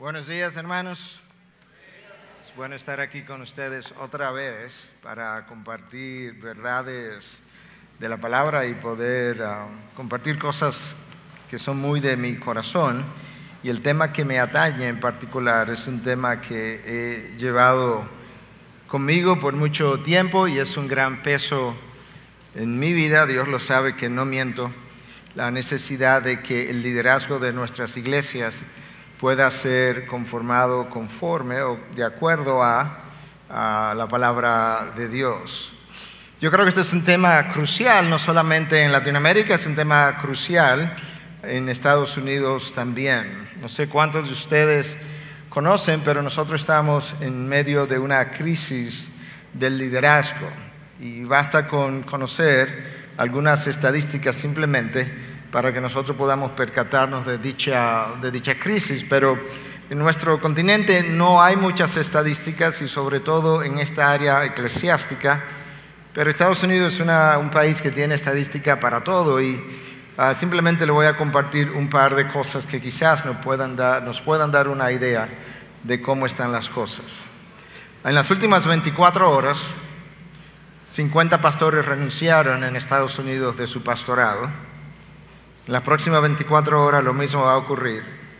Buenos días, hermanos. Es bueno estar aquí con ustedes otra vez para compartir verdades de la palabra y poder compartir cosas que son muy de mi corazón. Y el tema que me atañe en particular es un tema que he llevado conmigo por mucho tiempo y es un gran peso en mi vida. Dios lo sabe que no miento. La necesidad de que el liderazgo de nuestras iglesias pueda ser conforme o de acuerdo a la palabra de Dios. Yo creo que este es un tema crucial, no solamente en Latinoamérica, es un tema crucial en Estados Unidos también. No sé cuántos de ustedes conocen, pero nosotros estamos en medio de una crisis del liderazgo y basta con conocer algunas estadísticas simplemente para que nosotros podamos percatarnos de dicha crisis, pero en nuestro continente no hay muchas estadísticas y sobre todo en esta área eclesiástica, pero Estados Unidos es un país que tiene estadística para todo y simplemente le voy a compartir un par de cosas que quizás nos puedan dar una idea de cómo están las cosas. En las últimas 24 horas, 50 pastores renunciaron en Estados Unidos de su pastorado. En las próximas 24 horas lo mismo va a ocurrir.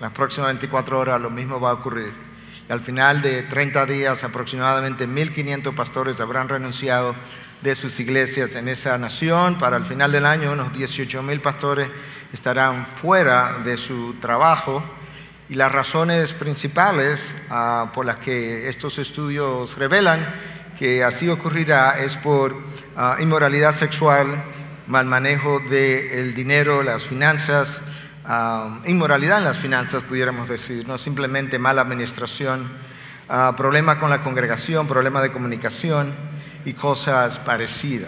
Y al final de 30 días, aproximadamente 1.500 pastores habrán renunciado de sus iglesias en esa nación. Para el final del año, unos 18.000 pastores estarán fuera de su trabajo. Y las razones principales por las que estos estudios revelan que así ocurrirá es por inmoralidad sexual, mal manejo del dinero, las finanzas, inmoralidad en las finanzas, pudiéramos decir, no simplemente mala administración, problema con la congregación, problema de comunicación y cosas parecidas.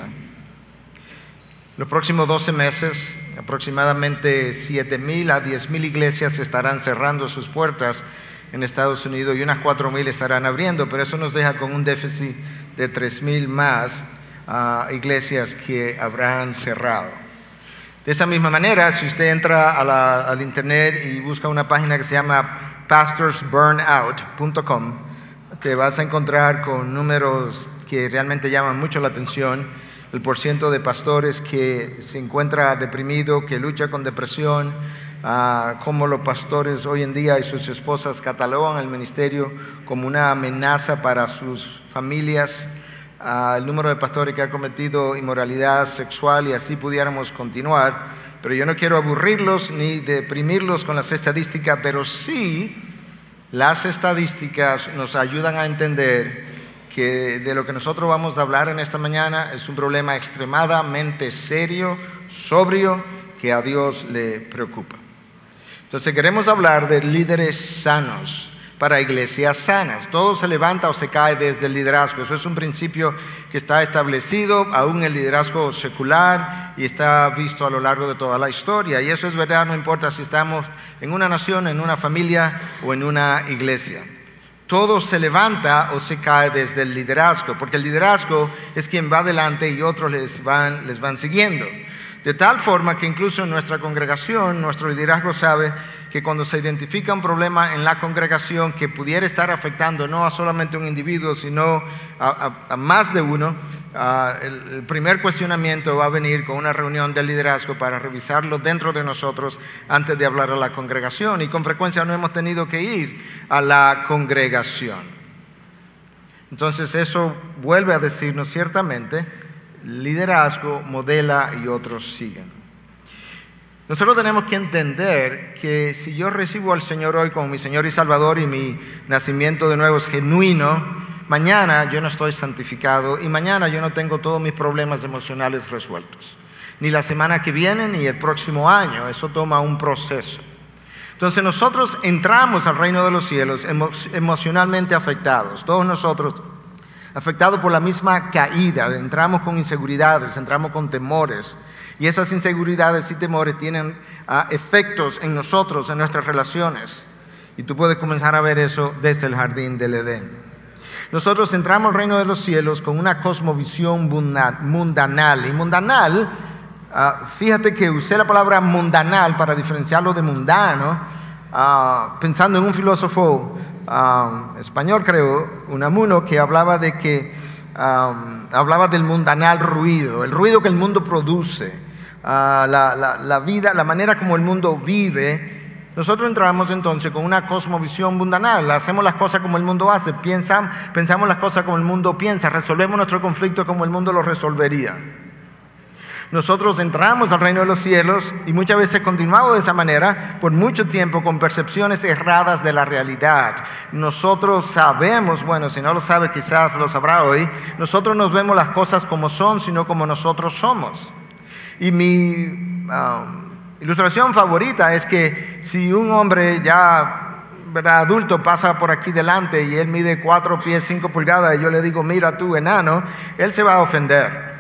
Los próximos 12 meses, aproximadamente 7.000 a 10.000 iglesias estarán cerrando sus puertas en Estados Unidos y unas 4.000 estarán abriendo, pero eso nos deja con un déficit de 3.000 más iglesias que habrán cerrado. De esa misma manera, si usted entra al internet y busca una página que se llama pastorsburnout.com, te vas a encontrar con números que realmente llaman mucho la atención. El porciento de pastores que se encuentra deprimido, que lucha con depresión, cómo los pastores hoy en día y sus esposas catalogan el ministerio como una amenaza para sus familias, el número de pastores que han cometido inmoralidad sexual y así pudiéramos continuar. Pero yo no quiero aburrirlos ni deprimirlos con las estadísticas, pero sí las estadísticas nos ayudan a entender que de lo que nosotros vamos a hablar en esta mañana es un problema extremadamente serio, sobrio, que a Dios le preocupa. Entonces queremos hablar de líderes sanos para iglesias sanas. Todo se levanta o se cae desde el liderazgo. Eso es un principio que está establecido aún en el liderazgo secular y está visto a lo largo de toda la historia. Y eso es verdad, no importa si estamos en una nación, en una familia o en una iglesia. Todo se levanta o se cae desde el liderazgo, porque el liderazgo es quien va adelante y otros les van siguiendo. De tal forma que incluso en nuestra congregación, nuestro liderazgo sabe que cuando se identifica un problema en la congregación que pudiera estar afectando no a solamente un individuo, sino a más de uno, el primer cuestionamiento va a venir con una reunión del liderazgo para revisarlo dentro de nosotros antes de hablar a la congregación. Y con frecuencia no hemos tenido que ir a la congregación. Entonces eso vuelve a decirnos ciertamente: liderazgo modela y otros siguen. Nosotros tenemos que entender que si yo recibo al Señor hoy como mi Señor y Salvador y mi nacimiento de nuevo es genuino, mañana yo no estoy santificado y mañana yo no tengo todos mis problemas emocionales resueltos. Ni la semana que viene ni el próximo año. Eso toma un proceso. Entonces nosotros entramos al reino de los cielos emocionalmente afectados. Todos nosotros afectados por la misma caída. Entramos con inseguridades, entramos con temores. Y esas inseguridades y temores tienen efectos en nosotros, en nuestras relaciones. Y tú puedes comenzar a ver eso desde el jardín del Edén. Nosotros entramos al reino de los cielos con una cosmovisión mundanal. Y mundanal, fíjate que usé la palabra mundanal para diferenciarlo de mundano, pensando en un filósofo español, creo, Unamuno, que hablaba de que hablaba del mundanal ruido, el ruido que el mundo produce, la vida, la manera como el mundo vive. Nosotros entramos entonces con una cosmovisión mundanal, hacemos las cosas como el mundo hace, pensamos las cosas como el mundo piensa, resolvemos nuestro conflicto como el mundo lo resolvería. Nosotros entramos al reino de los cielos y muchas veces continuamos de esa manera por mucho tiempo con percepciones erradas de la realidad. Nosotros sabemos, bueno, si no lo sabe quizás lo sabrá hoy, nosotros nos vemos las cosas como son, sino como nosotros somos. Y mi ilustración favorita es que si un hombre ya adulto pasa por aquí delante y él mide 4 pies 5 pulgadas y yo le digo, mira tú enano, él se va a ofender.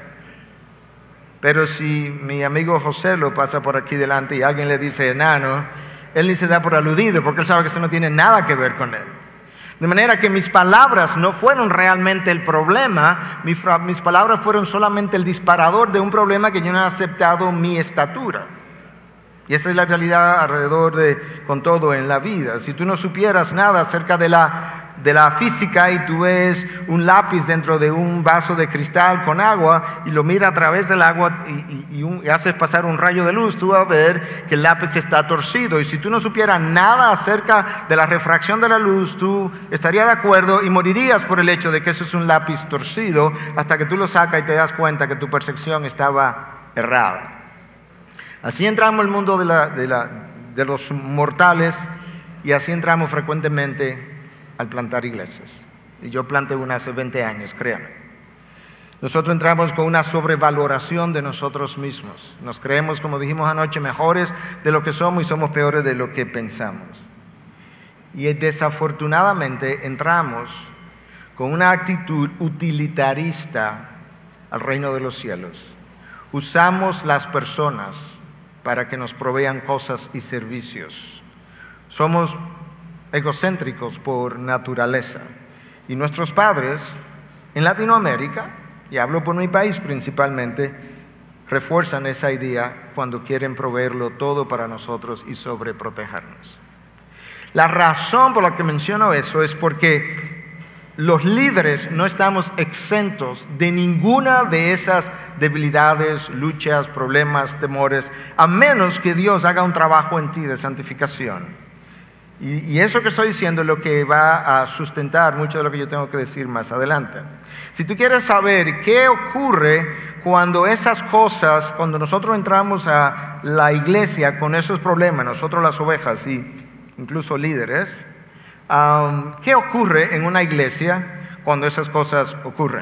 Pero si mi amigo José lo pasa por aquí delante y alguien le dice enano, él ni se da por aludido porque él sabe que eso no tiene nada que ver con él. De manera que mis palabras no fueron realmente el problema, mis palabras fueron solamente el disparador de un problema que yo no he aceptado mi estatura. Y esa es la realidad alrededor con todo en la vida. Si tú no supieras nada acerca de la física y tú ves un lápiz dentro de un vaso de cristal con agua y lo miras a través del agua y haces pasar un rayo de luz, tú vas a ver que el lápiz está torcido. Y si tú no supieras nada acerca de la refracción de la luz, tú estarías de acuerdo y morirías por el hecho de que eso es un lápiz torcido hasta que tú lo sacas y te das cuenta que tu percepción estaba errada. Así entramos al mundo de los mortales y así entramos frecuentemente al plantar iglesias. Y yo planté una hace 20 años, créanme. Nosotros entramos con una sobrevaloración de nosotros mismos. Nos creemos, como dijimos anoche, mejores de lo que somos y somos peores de lo que pensamos. Y desafortunadamente entramos con una actitud utilitarista al reino de los cielos. Usamos las personas para que nos provean cosas y servicios. Somos egocéntricos por naturaleza. Y nuestros padres en Latinoamérica, y hablo por mi país principalmente, refuerzan esa idea cuando quieren proveerlo todo para nosotros y sobreprotegernos. La razón por la que menciono eso es porque los líderes no estamos exentos de ninguna de esas debilidades, luchas, problemas, temores, a menos que Dios haga un trabajo en ti de santificación. Y eso que estoy diciendo es lo que va a sustentar mucho de lo que yo tengo que decir más adelante. Si tú quieres saber qué ocurre cuando esas cosas, cuando nosotros entramos a la iglesia con esos problemas, nosotros las ovejas y incluso líderes, ¿qué ocurre en una iglesia cuando esas cosas ocurren?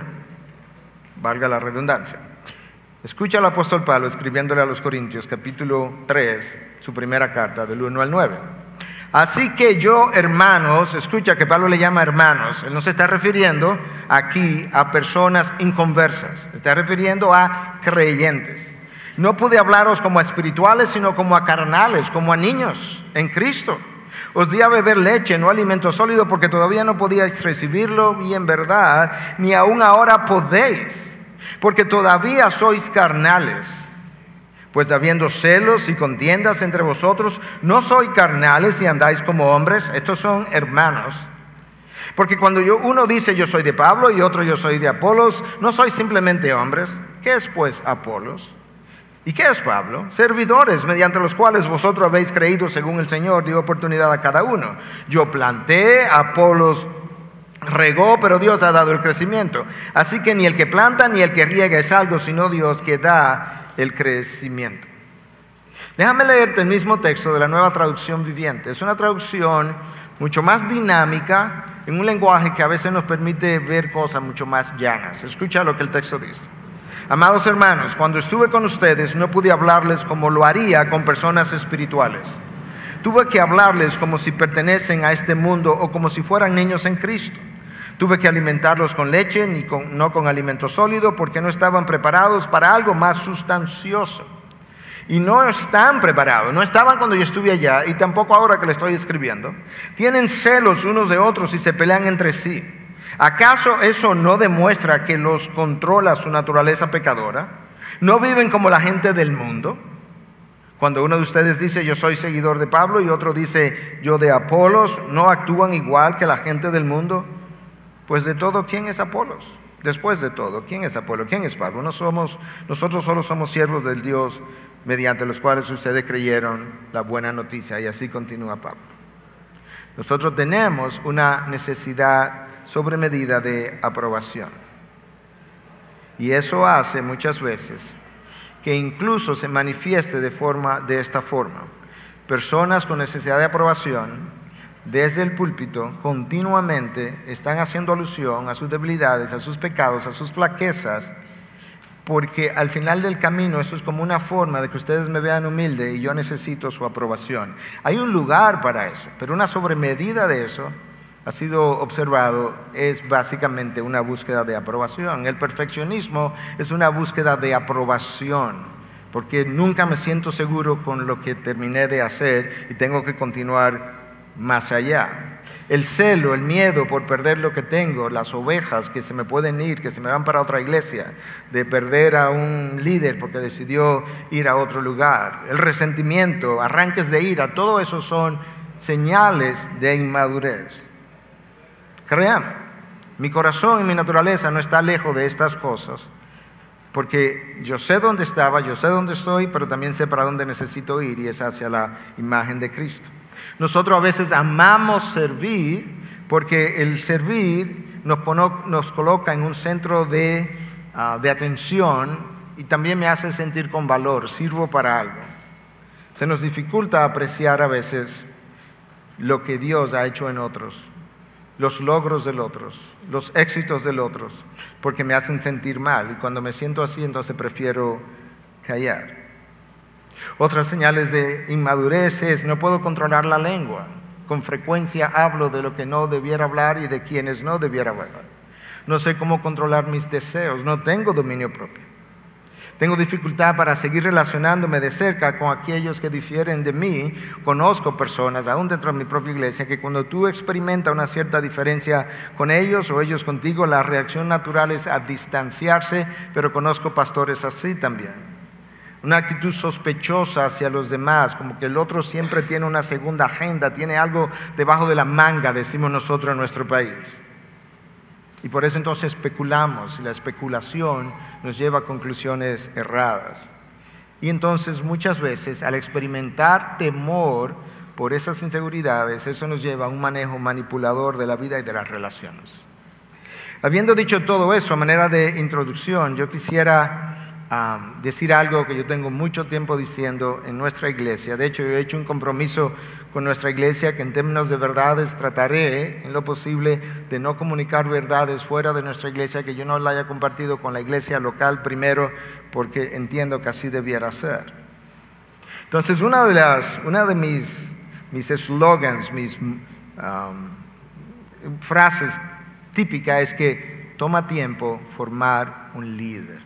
Valga la redundancia. Escucha al apóstol Pablo escribiéndole a los Corintios, capítulo 3, su primera carta, del 1 al 9. Así que yo, hermanos, escucha que Pablo le llama hermanos. Él no se está refiriendo aquí a personas inconversas, se está refiriendo a creyentes. No pude hablaros como a espirituales, sino como a carnales, como a niños en Cristo. Os di a beber leche, no alimento sólido, porque todavía no podíais recibirlo, y en verdad, ni aún ahora podéis, porque todavía sois carnales. Pues habiendo celos y contiendas entre vosotros, no sois carnales y andáis como hombres. Estos son hermanos. Porque cuando uno dice yo soy de Pablo y otro yo soy de Apolos, no sois simplemente hombres. ¿Qué es pues Apolos? ¿Y qué es Pablo? Servidores mediante los cuales vosotros habéis creído según el Señor dio oportunidad a cada uno. Yo planté, Apolos regó, pero Dios ha dado el crecimiento. Así que ni el que planta ni el que riega es algo, sino Dios que da el crecimiento. Déjame leerte el mismo texto de la Nueva Traducción Viviente. Es una traducción mucho más dinámica, en un lenguaje que a veces nos permite ver cosas mucho más llanas. Escucha lo que el texto dice. Amados hermanos, cuando estuve con ustedes no pude hablarles como lo haría con personas espirituales. Tuve que hablarles como si pertenecen a este mundo o como si fueran niños en Cristo. Tuve que alimentarlos con leche, no con alimento sólido, porque no estaban preparados para algo más sustancioso. Y no están preparados, no estaban cuando yo estuve allá y tampoco ahora que le estoy escribiendo. Tienen celos unos de otros y se pelean entre sí. ¿Acaso eso no demuestra que los controla su naturaleza pecadora? ¿No viven como la gente del mundo? Cuando uno de ustedes dice yo soy seguidor de Pablo y otro dice yo de Apolos, ¿no actúan igual que la gente del mundo? Pues de todo, ¿quién es Apolos? Después de todo, ¿quién es Apolo? ¿Quién es Pablo? Nosotros solo somos siervos del Dios mediante los cuales ustedes creyeron la buena noticia. Y así continúa Pablo. Nosotros tenemos una necesidad sobremedida de aprobación. Y eso hace muchas veces que incluso se manifieste de esta forma. Personas con necesidad de aprobación desde el púlpito continuamente están haciendo alusión a sus debilidades, a sus pecados, a sus flaquezas, porque al final del camino eso es como una forma de que ustedes me vean humilde y yo necesito su aprobación. Hay un lugar para eso, pero una sobremedida de eso ha sido observado, es básicamente una búsqueda de aprobación. El perfeccionismo es una búsqueda de aprobación, porque nunca me siento seguro con lo que terminé de hacer y tengo que continuar más allá. El celo, el miedo por perder lo que tengo, las ovejas que se me pueden ir, que se me van para otra iglesia, de perder a un líder porque decidió ir a otro lugar, el resentimiento, arranques de ira, todo eso son señales de inmadurez. Créanme, mi corazón y mi naturaleza no está lejos de estas cosas, porque yo sé dónde estaba, yo sé dónde estoy, pero también sé para dónde necesito ir, y es hacia la imagen de Cristo. Nosotros a veces amamos servir porque el servir nos coloca en un centro de atención y también me hace sentir con valor, sirvo para algo. Se nos dificulta apreciar a veces lo que Dios ha hecho en otros, los logros del otros, los éxitos del otros, porque me hacen sentir mal y cuando me siento así entonces prefiero callar. Otras señales de inmadurez es no puedo controlar la lengua. Con frecuencia hablo de lo que no debiera hablar y de quienes no debiera hablar. No sé cómo controlar mis deseos, no tengo dominio propio. Tengo dificultad para seguir relacionándome de cerca con aquellos que difieren de mí. Conozco personas, aún dentro de mi propia iglesia, que cuando tú experimentas una cierta diferencia con ellos o ellos contigo, la reacción natural es a distanciarse, pero conozco pastores así también. Una actitud sospechosa hacia los demás, como que el otro siempre tiene una segunda agenda, tiene algo debajo de la manga, decimos nosotros en nuestro país. Y por eso entonces especulamos, y la especulación nos lleva a conclusiones erradas. Y entonces muchas veces al experimentar temor por esas inseguridades, eso nos lleva a un manejo manipulador de la vida y de las relaciones. Habiendo dicho todo eso a manera de introducción, yo quisiera decir algo que yo tengo mucho tiempo diciendo en nuestra iglesia. De hecho, yo he hecho un compromiso con nuestra iglesia que en términos de verdades trataré en lo posible de no comunicar verdades fuera de nuestra iglesia que yo no la haya compartido con la iglesia local primero, porque entiendo que así debiera ser. Entonces, una de mis eslogans, mis frases típicas es que toma tiempo formar un líder.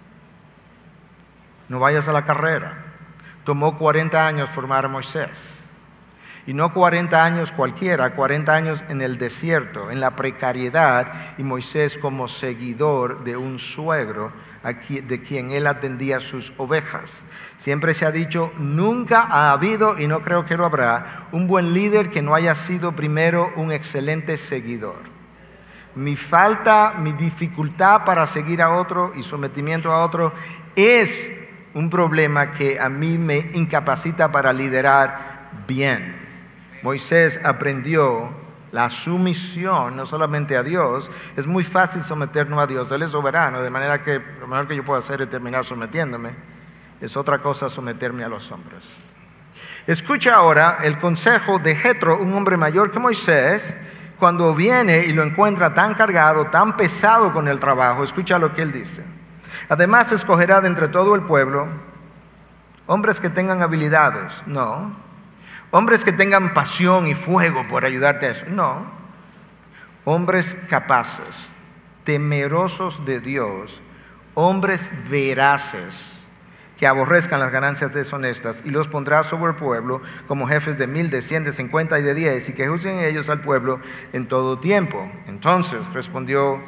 No vayas a la carrera. Tomó 40 años formar a Moisés. Y no 40 años cualquiera, 40 años en el desierto, en la precariedad, y Moisés como seguidor de un suegro de quien él atendía sus ovejas. Siempre se ha dicho, nunca ha habido, y no creo que lo habrá, un buen líder que no haya sido primero un excelente seguidor. Mi dificultad para seguir a otro y sometimiento a otro es un problema que a mí me incapacita para liderar bien. Moisés aprendió la sumisión, no solamente a Dios. Es muy fácil someternos a Dios, Él es soberano, de manera que lo mejor que yo puedo hacer es terminar sometiéndome. Es otra cosa someterme a los hombres. Escucha ahora el consejo de Jetro, un hombre mayor que Moisés, cuando viene y lo encuentra tan cargado, tan pesado con el trabajo. Escucha lo que él dice. Además, escogerá de entre todo el pueblo hombres que tengan habilidades, no. Hombres que tengan pasión y fuego por ayudarte a eso, no. Hombres capaces, temerosos de Dios, hombres veraces, que aborrezcan las ganancias deshonestas, y los pondrá sobre el pueblo como jefes de 1000, de 100, de 50 y de 10, y que juzguen ellos al pueblo en todo tiempo. Entonces respondió,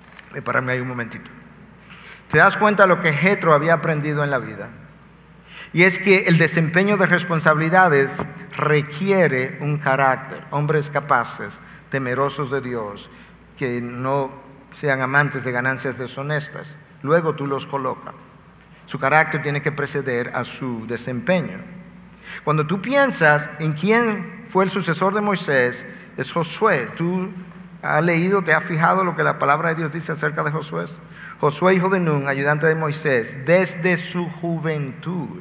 pararme ahí un momentito. ¿Te das cuenta de lo que Jetro había aprendido en la vida? Y es que el desempeño de responsabilidades requiere un carácter, hombres capaces, temerosos de Dios, que no sean amantes de ganancias deshonestas. Luego tú los colocas. Su carácter tiene que preceder a su desempeño. Cuando tú piensas en quién fue el sucesor de Moisés, es Josué. ¿Tú has leído, te has fijado lo que la palabra de Dios dice acerca de Josué? Josué, hijo de Nun, ayudante de Moisés, desde su juventud.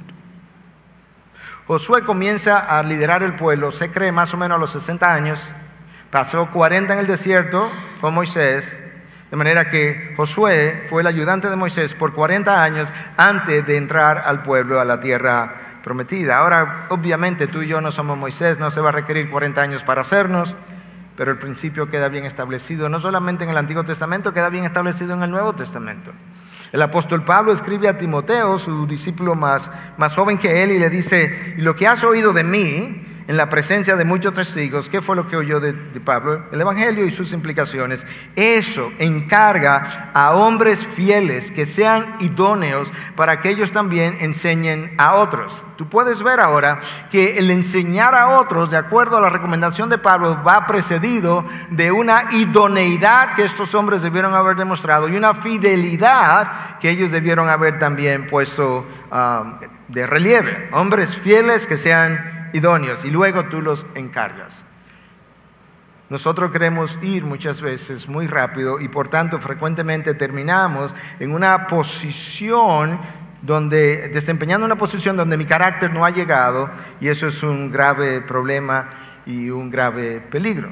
Josué comienza a liderar el pueblo, se cree más o menos a los 60 años, pasó 40 en el desierto con Moisés, de manera que Josué fue el ayudante de Moisés por 40 años antes de entrar al pueblo a la tierra prometida. Ahora, obviamente tú y yo no somos Moisés, no se va a requerir 40 años para hacernos, pero el principio queda bien establecido, no solamente en el Antiguo Testamento, queda bien establecido en el Nuevo Testamento. El apóstol Pablo escribe a Timoteo, su discípulo más joven que él, y le dice: y lo que has oído de mí en la presencia de muchos testigos. ¿Qué fue lo que oyó de Pablo? El Evangelio y sus implicaciones. Eso encarga a hombres fieles que sean idóneos para que ellos también enseñen a otros. Tú puedes ver ahora que el enseñar a otros, de acuerdo a la recomendación de Pablo, va precedido de una idoneidad que estos hombres debieron haber demostrado y una fidelidad que ellos debieron haber también puesto de relieve. Hombres fieles que sean idóneos, y luego tú los encargas. Nosotros queremos ir muchas veces muy rápido y por tanto frecuentemente terminamos en una posición desempeñando una posición donde mi carácter no ha llegado, y eso es un grave problema y un grave peligro.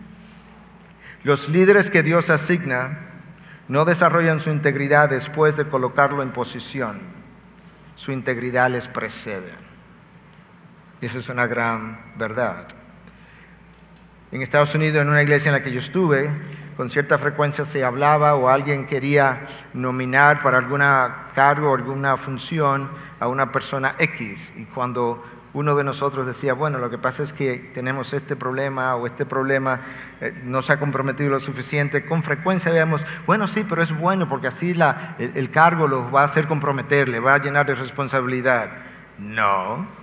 Los líderes que Dios asigna no desarrollan su integridad después de colocarlo en posición. Su integridad les precede. Esa es una gran verdad. En Estados Unidos, en una iglesia en la que yo estuve, con cierta frecuencia se hablaba o alguien quería nominar para algún cargo o alguna función a una persona X. Y cuando uno de nosotros decía, bueno, lo que pasa es que tenemos este problema o este problema no se ha comprometido lo suficiente, con frecuencia veíamos, bueno, sí, pero es bueno porque así el cargo lo va a hacer comprometer, le va a llenar de responsabilidad. No.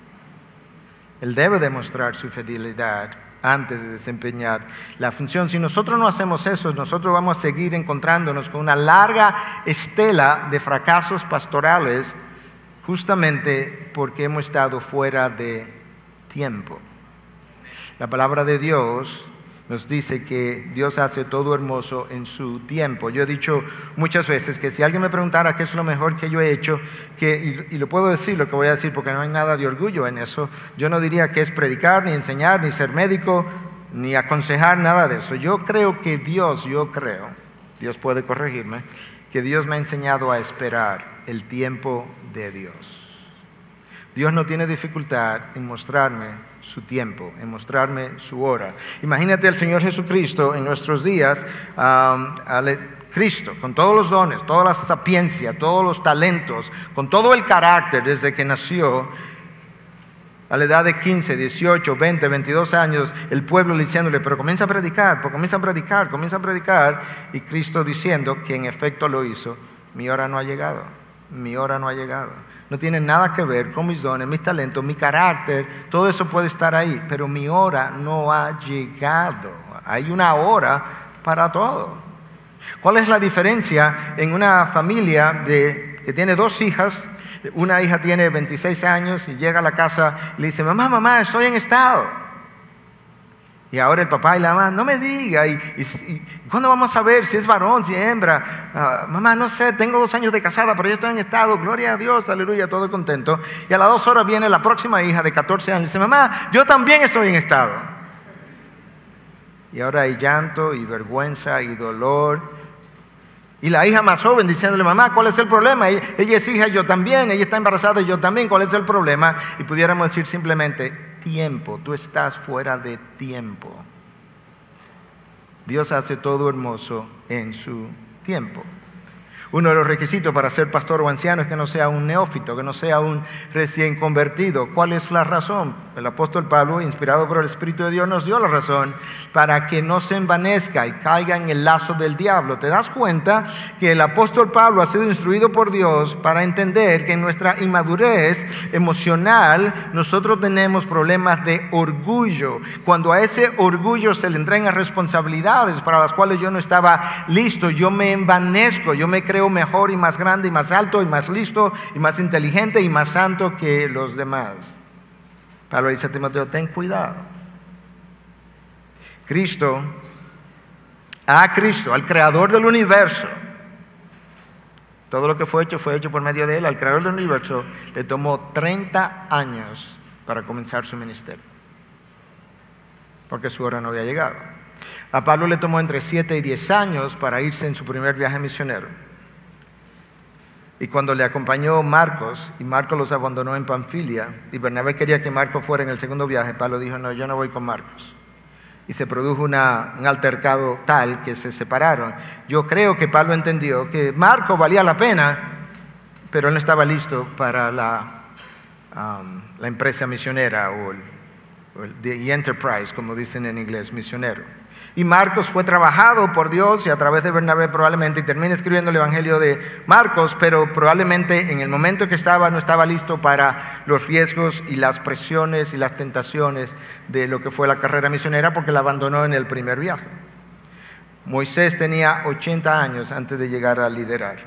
Él debe demostrar su fidelidad antes de desempeñar la función. Si nosotros no hacemos eso, nosotros vamos a seguir encontrándonos con una larga estela de fracasos pastorales, justamente porque hemos estado fuera de tiempo. La palabra de Dios nos dice que Dios hace todo hermoso en su tiempo. Yo he dicho muchas veces que si alguien me preguntara qué es lo mejor que yo he hecho, y lo puedo decir, lo que voy a decir, porque no hay nada de orgullo en eso, yo no diría que es predicar, ni enseñar, ni ser médico, ni aconsejar, nada de eso. Yo creo, Dios puede corregirme, que Dios me ha enseñado a esperar el tiempo de Dios. Dios no tiene dificultad en mostrarme su tiempo, en mostrarme su hora. Imagínate al Señor Jesucristo en nuestros días, Cristo, con todos los dones, toda la sapiencia, todos los talentos, con todo el carácter desde que nació, a la edad de 15, 18, 20, 22 años, el pueblo diciéndole, pero comienza a predicar, y Cristo diciendo que en efecto lo hizo, mi hora no ha llegado, mi hora no ha llegado. No tiene nada que ver con mis dones, mis talentos, mi carácter, todo eso puede estar ahí, pero mi hora no ha llegado. Hay una hora para todo. ¿Cuál es la diferencia en una familia que tiene dos hijas? Una hija tiene 26 años y llega a la casa y le dice, mamá, estoy en estado. Y ahora el papá y la mamá, no me diga, y ¿cuándo vamos a ver si es varón, si es hembra? Mamá, no sé, tengo 2 años de casada, pero yo estoy en estado, gloria a Dios, aleluya, todo contento. Y a las 2 horas viene la próxima hija de 14 años y dice, mamá, yo también estoy en estado. Y ahora hay llanto y vergüenza y dolor. Y la hija más joven diciéndole, mamá, ¿cuál es el problema? Ella es hija, yo también, ella está embarazada y yo también, ¿cuál es el problema? Y pudiéramos decir simplemente, tiempo, tú estás fuera de tiempo. Dios hace todo hermoso en su tiempo. Uno de los requisitos para ser pastor o anciano es que no sea un neófito, que no sea un recién convertido. ¿Cuál es la razón? El apóstol Pablo, inspirado por el Espíritu de Dios, nos dio la razón para que no se envanezca y caiga en el lazo del diablo. ¿Te das cuenta que el apóstol Pablo ha sido instruido por Dios para entender que en nuestra inmadurez emocional nosotros tenemos problemas de orgullo? Cuando a ese orgullo se le entregan responsabilidades para las cuales yo no estaba listo, yo me envanezco, yo me creo mejor y más grande y más alto y más listo y más inteligente y más santo que los demás. Pablo dice a Timoteo, ten cuidado. Cristo, al creador del universo, todo lo que fue hecho por medio de él. Al creador del universo le tomó 30 años para comenzar su ministerio, porque su hora no había llegado. A Pablo le tomó entre 7 y 10 años para irse en su primer viaje misionero. Y cuando le acompañó Marcos, y Marcos los abandonó en Panfilia, y Bernabé quería que Marcos fuera en el segundo viaje, Pablo dijo, no, yo no voy con Marcos. Y se produjo un altercado tal que se separaron. Yo creo que Pablo entendió que Marcos valía la pena, pero él no estaba listo para la empresa misionera o the enterprise, como dicen en inglés, misionero. Y Marcos fue trabajado por Dios y a través de Bernabé probablemente, y termina escribiendo el Evangelio de Marcos, pero probablemente en el momento que estaba no estaba listo para los riesgos y las presiones y las tentaciones de lo que fue la carrera misionera, porque la abandonó en el primer viaje. Moisés tenía 80 años antes de llegar a liderar.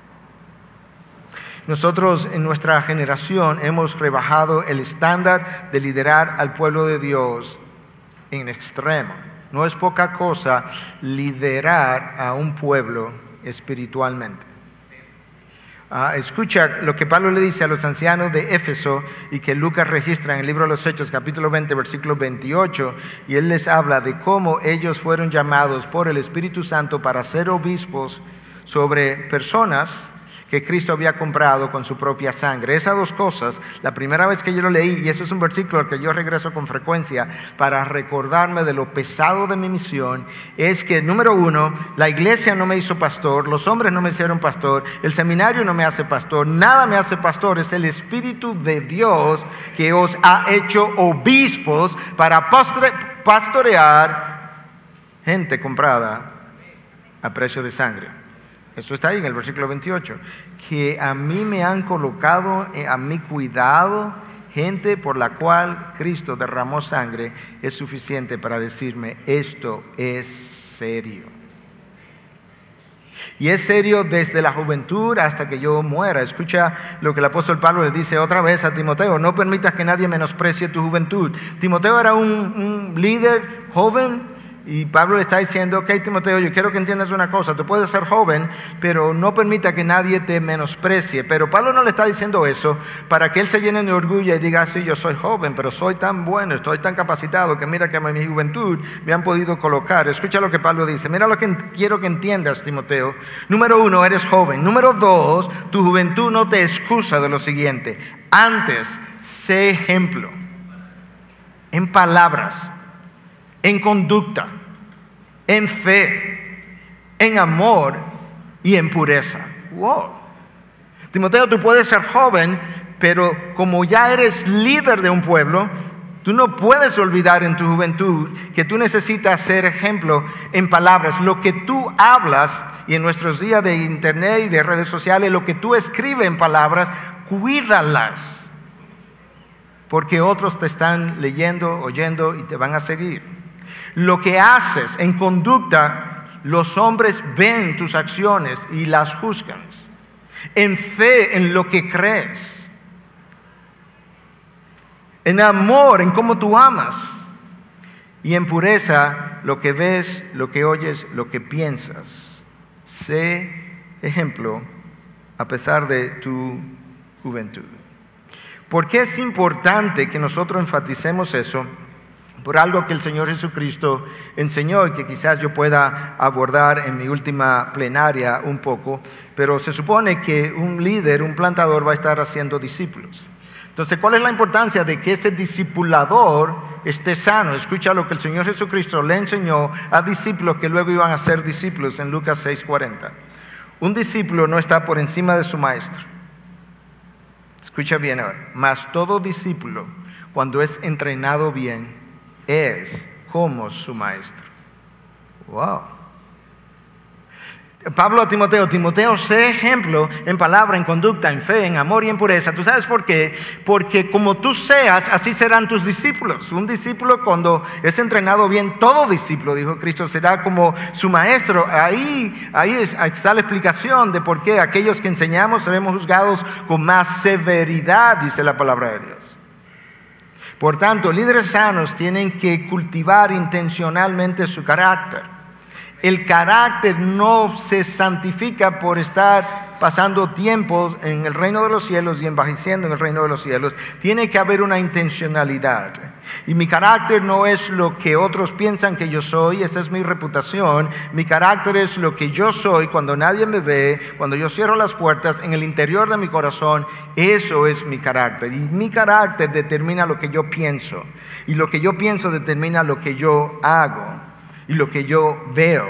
Nosotros en nuestra generación hemos rebajado el estándar de liderar al pueblo de Dios en extremo. No es poca cosa liderar a un pueblo espiritualmente. Escucha lo que Pablo le dice a los ancianos de Éfeso y que Lucas registra en el libro de los Hechos, capítulo 20, versículo 28, y él les habla de cómo ellos fueron llamados por el Espíritu Santo para ser obispos sobre personas que Cristo había comprado con su propia sangre. Esas dos cosas, la primera vez que yo lo leí, y eso es un versículo al que yo regreso con frecuencia para recordarme de lo pesado de mi misión, es que, número uno, la iglesia no me hizo pastor, los hombres no me hicieron pastor, el seminario no me hace pastor, nada me hace pastor, es el Espíritu de Dios que os ha hecho obispos para pastorear gente comprada a precio de sangre. Eso está ahí en el versículo 28, que a mí me han colocado a mi cuidado gente por la cual Cristo derramó sangre, es suficiente para decirme, esto es serio. Y es serio desde la juventud hasta que yo muera. Escucha lo que el apóstol Pablo le dice otra vez a Timoteo, no permitas que nadie menosprecie tu juventud. Timoteo era un líder joven. Y Pablo le está diciendo, ok, Timoteo, yo quiero que entiendas una cosa, tú puedes ser joven, pero no permita que nadie te menosprecie. Pero Pablo no le está diciendo eso para que él se llene de orgullo y diga, sí, yo soy joven, pero soy tan bueno, estoy tan capacitado, que mira que en mi juventud me han podido colocar. Escucha lo que Pablo dice, mira lo que quiero que entiendas, Timoteo. Número uno, eres joven. Número dos, tu juventud no te excusa de lo siguiente. Antes, sé ejemplo en palabras, en conducta, en fe, en amor y en pureza. Wow. Timoteo, tú puedes ser joven, pero como ya eres líder de un pueblo, tú no puedes olvidar en tu juventud que tú necesitas ser ejemplo en palabras. Lo que tú hablas, y en nuestros días de internet y de redes sociales, lo que tú escribes en palabras, cuídalas, porque otros te están leyendo, oyendo y te van a seguir. Lo que haces en conducta, los hombres ven tus acciones y las juzgan. En fe, en lo que crees. En amor, en cómo tú amas. Y en pureza, lo que ves, lo que oyes, lo que piensas. Sé ejemplo a pesar de tu juventud. ¿Por qué es importante que nosotros enfaticemos eso? Por algo que el Señor Jesucristo enseñó y que quizás yo pueda abordar en mi última plenaria un poco, pero se supone que un líder, un plantador va a estar haciendo discípulos. Entonces, ¿cuál es la importancia de que ese discipulador esté sano? Escucha lo que el Señor Jesucristo le enseñó a discípulos que luego iban a ser discípulos en Lucas 6:40. Un discípulo no está por encima de su maestro. Escucha bien ahora. Mas todo discípulo, cuando es entrenado bien, es como su maestro. Wow. Pablo a Timoteo: Timoteo, sé ejemplo en palabra, en conducta, en fe, en amor y en pureza. ¿Tú sabes por qué? Porque como tú seas, así serán tus discípulos. Un discípulo, cuando es entrenado bien, todo discípulo, dijo Cristo, será como su maestro. Ahí está la explicación de por qué aquellos que enseñamos seremos juzgados con más severidad, dice la palabra de Dios. Por tanto, líderes sanos tienen que cultivar intencionalmente su carácter. El carácter no se santifica por estar pasando tiempos en el reino de los cielos y envejeciendo en el reino de los cielos. Tiene que haber una intencionalidad. Y mi carácter no es lo que otros piensan que yo soy, esa es mi reputación. Mi carácter es lo que yo soy cuando nadie me ve, cuando yo cierro las puertas, en el interior de mi corazón. Eso es mi carácter. Y mi carácter determina lo que yo pienso. Y lo que yo pienso determina lo que yo hago y lo que yo veo.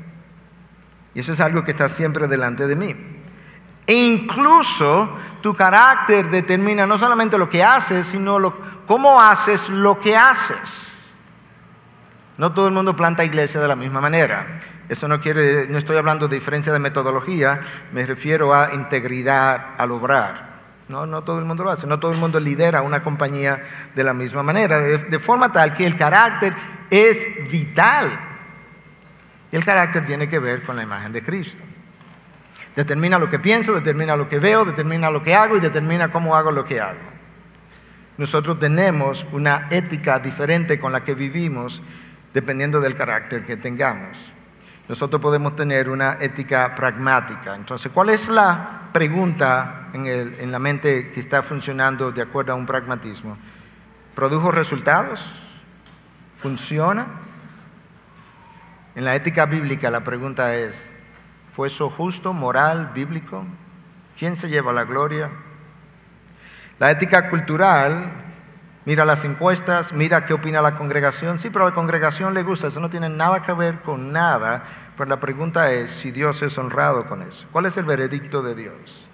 Y eso es algo que está siempre delante de mí. E incluso tu carácter determina no solamente lo que haces, sino cómo haces lo que haces. No todo el mundo planta iglesia de la misma manera. Eso no estoy hablando de diferencia de metodología, me refiero a integridad al obrar. No todo el mundo lo hace, no todo el mundo lidera una compañía de la misma manera, de forma tal que el carácter es vital. Y el carácter tiene que ver con la imagen de Cristo. Determina lo que pienso, determina lo que veo, determina lo que hago y determina cómo hago lo que hago. Nosotros tenemos una ética diferente con la que vivimos dependiendo del carácter que tengamos. Nosotros podemos tener una ética pragmática. Entonces, ¿cuál es la pregunta en la mente que está funcionando de acuerdo a un pragmatismo? ¿Produjo resultados? ¿Funciona? En la ética bíblica la pregunta es: ¿fue eso justo, moral, bíblico? ¿Quién se lleva la gloria? La ética cultural, mira las encuestas, mira qué opina la congregación. Sí, pero a la congregación le gusta, eso no tiene nada que ver con nada. Pero la pregunta es si Dios es honrado con eso. ¿Cuál es el veredicto de Dios?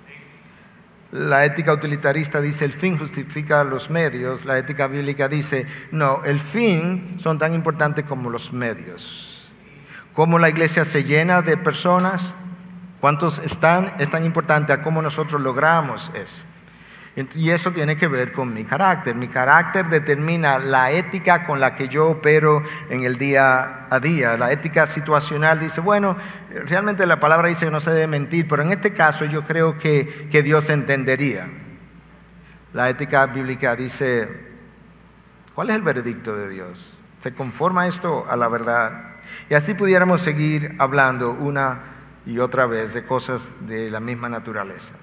La ética utilitarista dice el fin justifica los medios. La ética bíblica dice no, el fin son tan importantes como los medios. ¿Cómo la iglesia se llena de personas? ¿Cuántos están? Es tan importante a cómo nosotros logramos eso. Y eso tiene que ver con mi carácter. Mi carácter determina la ética con la que yo opero en el día a día. La ética situacional dice, bueno, realmente la palabra dice que no se debe mentir, pero en este caso yo creo que Dios entendería. La ética bíblica dice, ¿cuál es el veredicto de Dios? ¿Se conforma esto a la verdad? Y así pudiéramos seguir hablando una y otra vez de cosas de la misma naturaleza.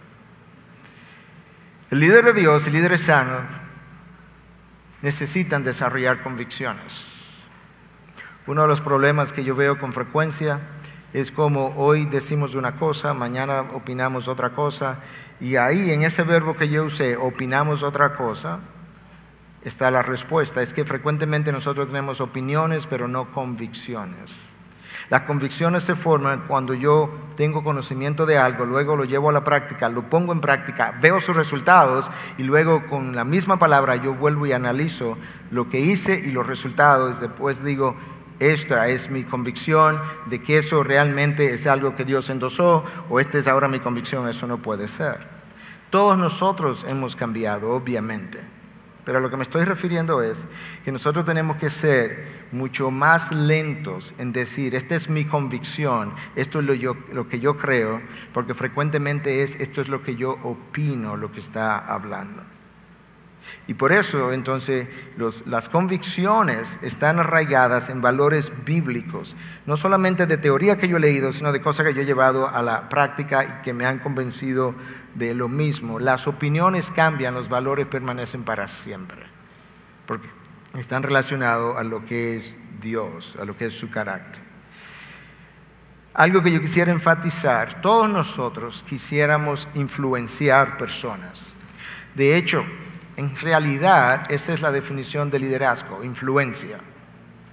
El líder de Dios y líderes sanos necesitan desarrollar convicciones. Uno de los problemas que yo veo con frecuencia es como hoy decimos una cosa, mañana opinamos otra cosa, y ahí en ese verbo que yo usé, opinamos otra cosa, está la respuesta. Es que frecuentemente nosotros tenemos opiniones pero no convicciones. Las convicciones se forman cuando yo tengo conocimiento de algo, luego lo llevo a la práctica, lo pongo en práctica, veo sus resultados y luego con la misma palabra yo vuelvo y analizo lo que hice y los resultados. Después digo, esta es mi convicción de que eso realmente es algo que Dios endosó, o esta es ahora mi convicción, eso no puede ser. Todos nosotros hemos cambiado, obviamente. Pero a lo que me estoy refiriendo es que nosotros tenemos que ser mucho más lentos en decir, esta es mi convicción, esto es lo que yo creo, porque frecuentemente esto es lo que yo opino, lo que está hablando. Y por eso entonces las convicciones están arraigadas en valores bíblicos, no solamente de teoría que yo he leído, sino de cosas que yo he llevado a la práctica y que me han convencido de lo mismo. Las opiniones cambian, los valores permanecen para siempre, porque están relacionados a lo que es Dios, a lo que es su carácter. Algo que yo quisiera enfatizar, todos nosotros quisiéramos influenciar personas. De hecho, en realidad, esa es la definición de liderazgo, influencia.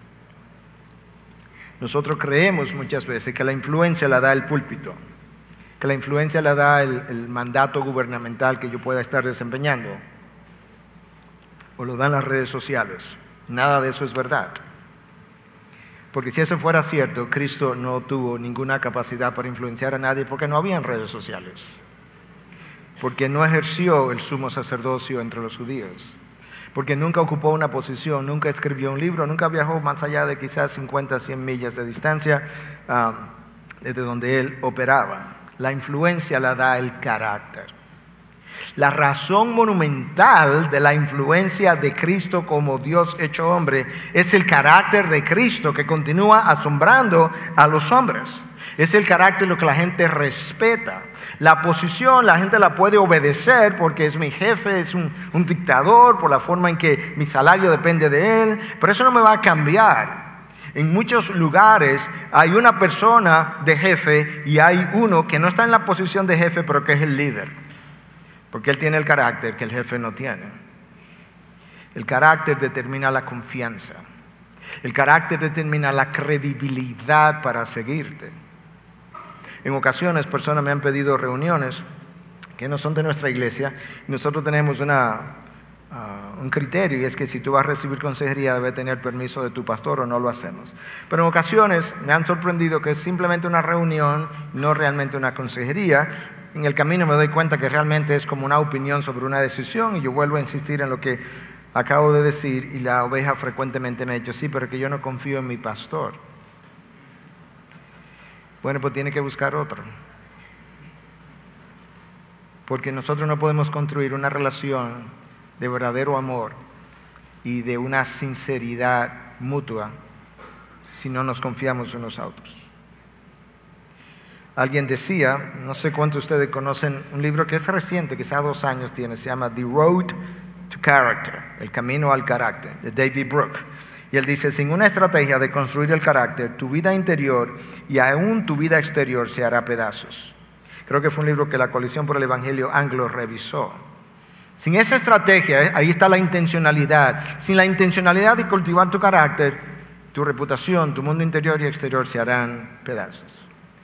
Nosotros creemos muchas veces que la influencia la da el púlpito. que la influencia la da el mandato gubernamental que yo pueda estar desempeñando, o lo dan las redes sociales. Nada de eso es verdad. Porque si eso fuera cierto, Cristo no tuvo ninguna capacidad para influenciar a nadie porque no habían redes sociales. Porque no ejerció el sumo sacerdocio entre los judíos. Porque nunca ocupó una posición, nunca escribió un libro, nunca viajó más allá de quizás 50, 100 millas de distancia desde donde él operaba. La influencia la da el carácter. La razón monumental de la influencia de Cristo como Dios hecho hombre es el carácter de Cristo que continúa asombrando a los hombres. Es el carácter lo que la gente respeta. La posición la gente la puede obedecer porque es mi jefe, es un dictador, por la forma en que mi salario depende de él, pero eso no me va a cambiar. En muchos lugares hay una persona de jefe y hay uno que no está en la posición de jefe, pero que es el líder. Porque él tiene el carácter que el jefe no tiene. El carácter determina la confianza. El carácter determina la credibilidad para seguirte. En ocasiones personas me han pedido reuniones que no son de nuestra iglesia. Nosotros tenemos un criterio, y es que si tú vas a recibir consejería debe tener permiso de tu pastor o no lo hacemos. Pero en ocasiones me han sorprendido que es simplemente una reunión, no realmente una consejería. En el camino me doy cuenta que realmente es como una opinión sobre una decisión y yo vuelvo a insistir en lo que acabo de decir y la oveja frecuentemente me ha dicho, sí, pero que yo no confío en mi pastor. Bueno, pues tiene que buscar otro. Porque nosotros no podemos construir una relación de verdadero amor y de una sinceridad mutua si no nos confiamos unos a otros. Alguien decía, no sé cuántos de ustedes conocen un libro que es reciente, quizás 2 años tiene, se llama The Road to Character, El Camino al Carácter, de David Brooke. Y él dice, sin una estrategia de construir el carácter, tu vida interior y aún tu vida exterior se hará pedazos. Creo que fue un libro que la Coalición por el Evangelio Anglo revisó. Sin esa estrategia, ahí está la intencionalidad. Sin la intencionalidad de cultivar tu carácter, tu reputación, tu mundo interior y exterior se harán pedazos.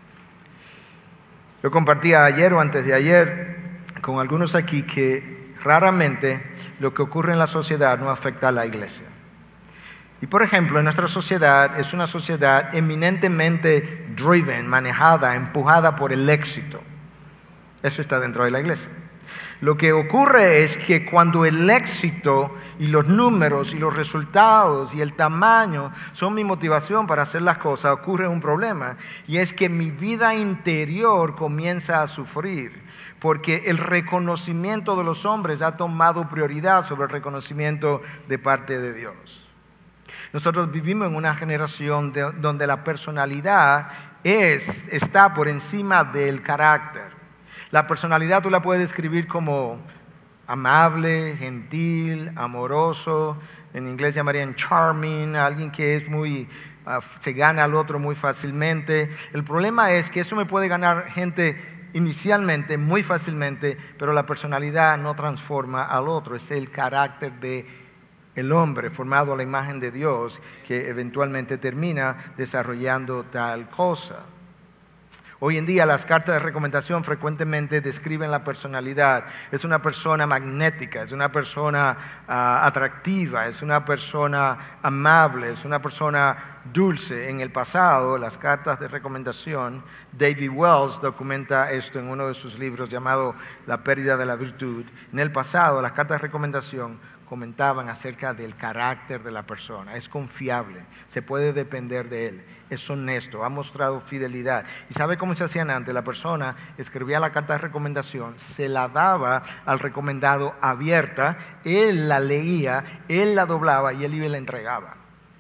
Yo compartía ayer o antes de ayer con algunos aquí que raramente lo que ocurre en la sociedad no afecta a la iglesia. Y por ejemplo, en nuestra sociedad es una sociedad eminentemente driven, manejada, empujada por el éxito. Eso está dentro de la iglesia. Lo que ocurre es que cuando el éxito y los números y los resultados y el tamaño son mi motivación para hacer las cosas, ocurre un problema. Y es que mi vida interior comienza a sufrir. Porque el reconocimiento de los hombres ha tomado prioridad sobre el reconocimiento de parte de Dios. Nosotros vivimos en una generación donde la personalidad está por encima del carácter. La personalidad tú la puedes describir como amable, gentil, amoroso. En inglés llamarían charming, alguien que es se gana al otro muy fácilmente. El problema es que eso me puede ganar gente inicialmente muy fácilmente, pero la personalidad no transforma al otro. Es el carácter del hombre formado a la imagen de Dios que eventualmente termina desarrollando tal cosa. Hoy en día las cartas de recomendación frecuentemente describen la personalidad. Es una persona magnética, es una persona atractiva, es una persona amable, es una persona dulce. En el pasado, las cartas de recomendación, David Wells documenta esto en uno de sus libros llamado La pérdida de la virtud. En el pasado, las cartas de recomendación comentaban acerca del carácter de la persona. Es confiable, se puede depender de él, es honesto, ha mostrado fidelidad. ¿Y sabe cómo se hacían antes? La persona escribía la carta de recomendación, se la daba al recomendado abierta, él la leía, él la doblaba y él iba y la entregaba.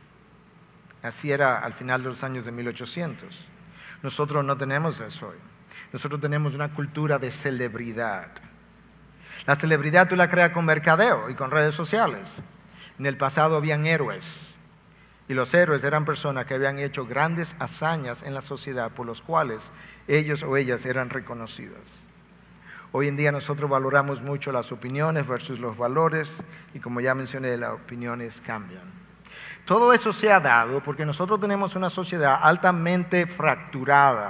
Así era al final de los años de 1800. Nosotros no tenemos eso hoy. Nosotros tenemos una cultura de celebridad. La celebridad tú la creas con mercadeo y con redes sociales. En el pasado habían héroes. Y los héroes eran personas que habían hecho grandes hazañas en la sociedad por los cuales ellos o ellas eran reconocidas. Hoy en día nosotros valoramos mucho las opiniones versus los valores y como ya mencioné, las opiniones cambian. Todo eso se ha dado porque nosotros tenemos una sociedad altamente fracturada,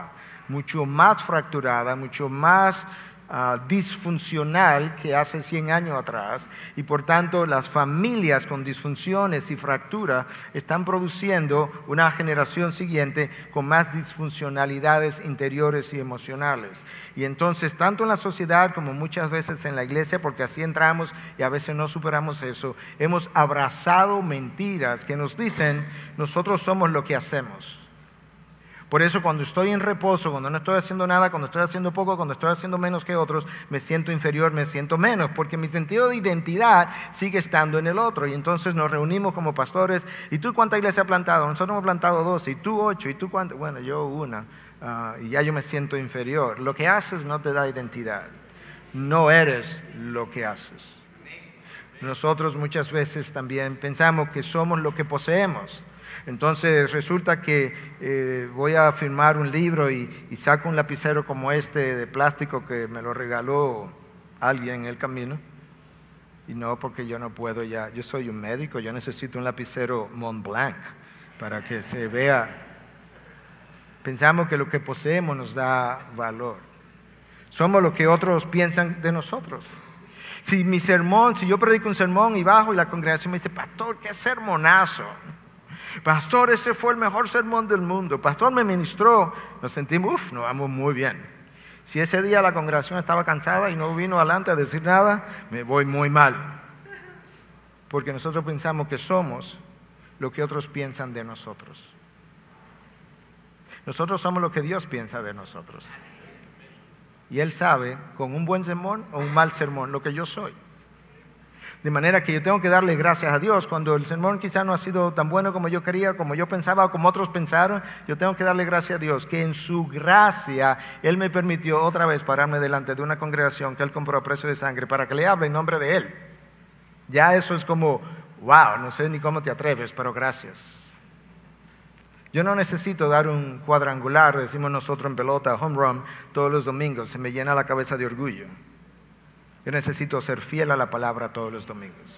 mucho más fracturada, mucho más disfuncional que hace 100 años atrás, y por tanto las familias con disfunciones y fractura están produciendo una generación siguiente con más disfuncionalidades interiores y emocionales. Y entonces tanto en la sociedad como muchas veces en la iglesia, porque así entramos y a veces no superamos eso, hemos abrazado mentiras que nos dicen nosotros somos lo que hacemos. Por eso cuando estoy en reposo, cuando no estoy haciendo nada, cuando estoy haciendo poco, cuando estoy haciendo menos que otros, me siento inferior, me siento menos, porque mi sentido de identidad sigue estando en el otro. Y entonces nos reunimos como pastores. ¿Y tú cuánta iglesia has plantado? Nosotros hemos plantado 12, y tú 8, y tú cuánto. Bueno, yo una, y ya yo me siento inferior. Lo que haces no te da identidad. No eres lo que haces. Nosotros muchas veces también pensamos que somos lo que poseemos. Entonces resulta que voy a firmar un libro y saco un lapicero como este de plástico que me lo regaló alguien en el camino. Y no, porque yo no puedo ya, yo soy un médico, yo necesito un lapicero Montblanc para que se vea. Pensamos que lo que poseemos nos da valor. Somos lo que otros piensan de nosotros. Si yo predico un sermón y bajo y la congregación me dice, pastor, qué sermonazo. Pastor, ese fue el mejor sermón del mundo. Pastor, me ministró. Nos sentimos, nos vamos muy bien. Si ese día la congregación estaba cansada y no vino adelante a decir nada, me voy muy mal. Porque nosotros pensamos que somos lo que otros piensan de nosotros. Nosotros somos lo que Dios piensa de nosotros. Y Él sabe, con un buen sermón o un mal sermón, lo que yo soy. De manera que yo tengo que darle gracias a Dios. Cuando el sermón quizá no ha sido tan bueno como yo quería, como yo pensaba o como otros pensaron, yo tengo que darle gracias a Dios que en su gracia Él me permitió otra vez pararme delante de una congregación que Él compró a precio de sangre para que le hable en nombre de Él. Ya eso es como, wow, no sé ni cómo te atreves, pero gracias. Yo no necesito dar un cuadrangular, decimos nosotros en pelota, home run, todos los domingos. Se me llena la cabeza de orgullo. Yo necesito ser fiel a la palabra todos los domingos.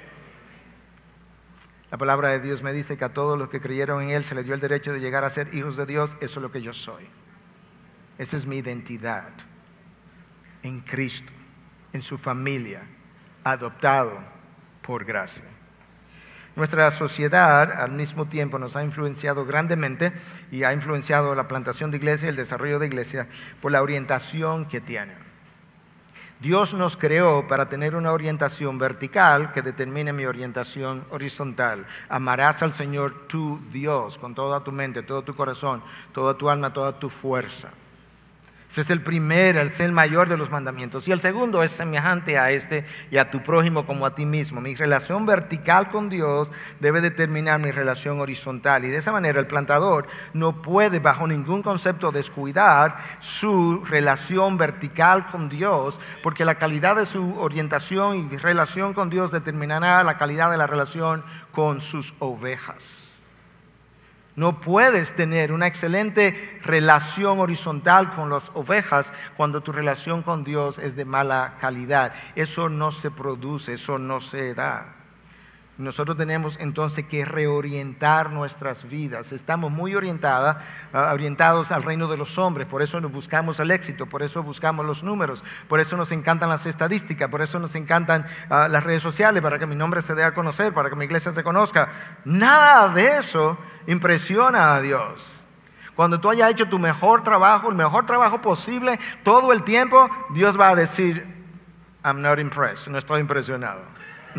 La palabra de Dios me dice que a todos los que creyeron en Él se les dio el derecho de llegar a ser hijos de Dios. Eso es lo que yo soy. Esa es mi identidad. En Cristo, en su familia, adoptado por gracia. Nuestra sociedad al mismo tiempo nos ha influenciado grandemente y ha influenciado la plantación de iglesia y el desarrollo de iglesia por la orientación que tiene. Dios nos creó para tener una orientación vertical que determine mi orientación horizontal. Amarás al Señor tu Dios con toda tu mente, todo tu corazón, toda tu alma, toda tu fuerza. Ese es el primero, es el mayor de los mandamientos. Y el segundo es semejante a este y a tu prójimo como a ti mismo. Mi relación vertical con Dios debe determinar mi relación horizontal. Y de esa manera el plantador no puede bajo ningún concepto descuidar su relación vertical con Dios, porque la calidad de su orientación y relación con Dios determinará la calidad de la relación con sus ovejas. No puedes tener una excelente relación horizontal con las ovejas cuando tu relación con Dios es de mala calidad. Eso no se produce, eso no se da. Nosotros tenemos entonces que reorientar nuestras vidas. Estamos muy orientados al reino de los hombres, por eso nos buscamos el éxito, por eso buscamos los números, por eso nos encantan las estadísticas, por eso nos encantan las redes sociales, para que mi nombre se dé a conocer, para que mi iglesia se conozca. Nada de eso impresiona a Dios. Cuando tú hayas hecho tu mejor trabajo, el mejor trabajo posible, todo el tiempo, Dios va a decir, I'm not impressed, no estoy impresionado.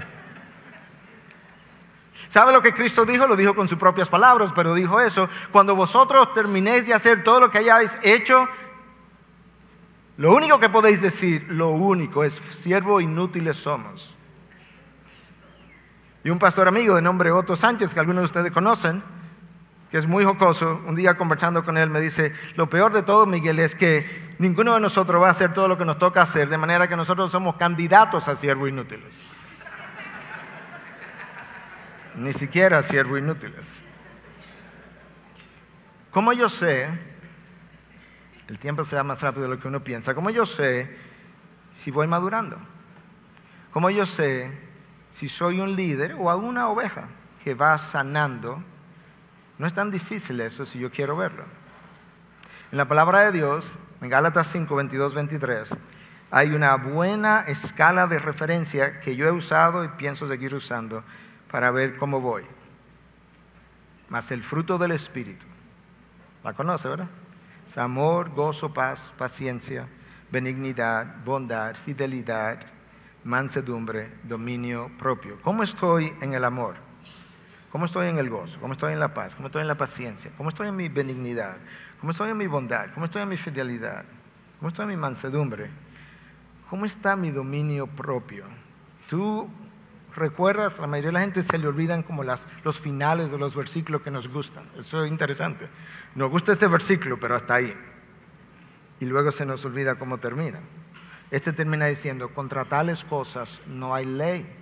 ¿Sabe lo que Cristo dijo? Lo dijo con sus propias palabras, pero dijo eso: cuando vosotros terminéis de hacer todo lo que hayáis hecho, lo único que podéis decir, lo único es, siervos inútiles somos. Y un pastor amigo de nombre Otto Sánchez, que algunos de ustedes conocen, que es muy jocoso, un día conversando con él me dice, lo peor de todo, Miguel, es que ninguno de nosotros va a hacer todo lo que nos toca hacer, de manera que nosotros somos candidatos a siervos inútiles. Ni siquiera siervos inútiles. ¿Cómo yo sé? El tiempo se va más rápido de lo que uno piensa. ¿Cómo yo sé si voy madurando? ¿Cómo yo sé si soy un líder o una oveja que va sanando? No es tan difícil eso si yo quiero verlo. En la palabra de Dios, en Gálatas 5, 22, 23, hay una buena escala de referencia que yo he usado y pienso seguir usando para ver cómo voy. Mas el fruto del Espíritu, la conoce, ¿verdad? Es amor, gozo, paz, paciencia, benignidad, bondad, fidelidad, mansedumbre, dominio propio. ¿Cómo estoy en el amor? ¿Cómo estoy en el gozo? ¿Cómo estoy en la paz? ¿Cómo estoy en la paciencia? ¿Cómo estoy en mi benignidad? ¿Cómo estoy en mi bondad? ¿Cómo estoy en mi fidelidad? ¿Cómo estoy en mi mansedumbre? ¿Cómo está mi dominio propio? Tú recuerdas, la mayoría de la gente se le olvidan como los finales de los versículos que nos gustan. Eso es interesante. Nos gusta este versículo, pero hasta ahí. Y luego se nos olvida cómo termina. Este termina diciendo, contra tales cosas no hay ley.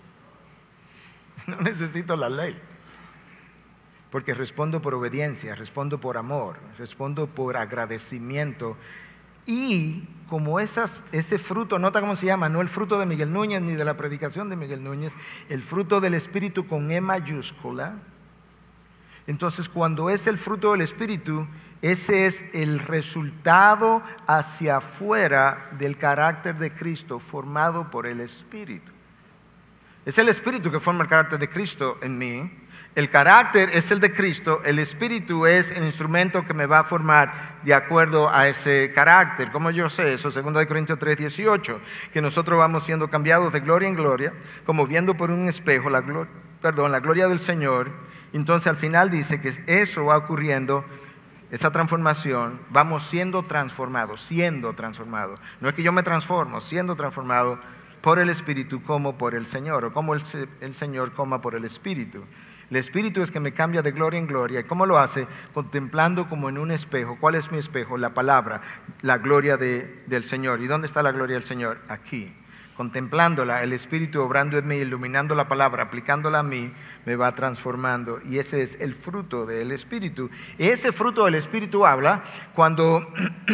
No necesito la ley. Porque respondo por obediencia, respondo por amor, respondo por agradecimiento. Y como ese fruto, nota cómo se llama, no el fruto de Miguel Núñez ni de la predicación de Miguel Núñez, el fruto del Espíritu con E mayúscula. Entonces, cuando es el fruto del Espíritu, ese es el resultado hacia afuera del carácter de Cristo formado por el Espíritu. Es el Espíritu que forma el carácter de Cristo en mí. El carácter es el de Cristo, el Espíritu es el instrumento que me va a formar de acuerdo a ese carácter. ¿Cómo yo sé eso? 2 Corintios 3, 18, que nosotros vamos siendo cambiados de gloria en gloria, como viendo por un espejo la gloria del Señor. Entonces al final dice que eso va ocurriendo, esa transformación, vamos siendo transformados. No es que yo me transformo, siendo transformado por el Espíritu como por el Señor, o como el Señor coma por el Espíritu. El Espíritu es que me cambia de gloria en gloria. ¿Y cómo lo hace? Contemplando como en un espejo. ¿Cuál es mi espejo? La palabra, la gloria del Señor. ¿Y dónde está la gloria del Señor? Aquí. Contemplándola, el Espíritu obrando en mí, iluminando la palabra, aplicándola a mí, me va transformando. Y ese es el fruto del Espíritu. Y ese fruto del Espíritu habla cuando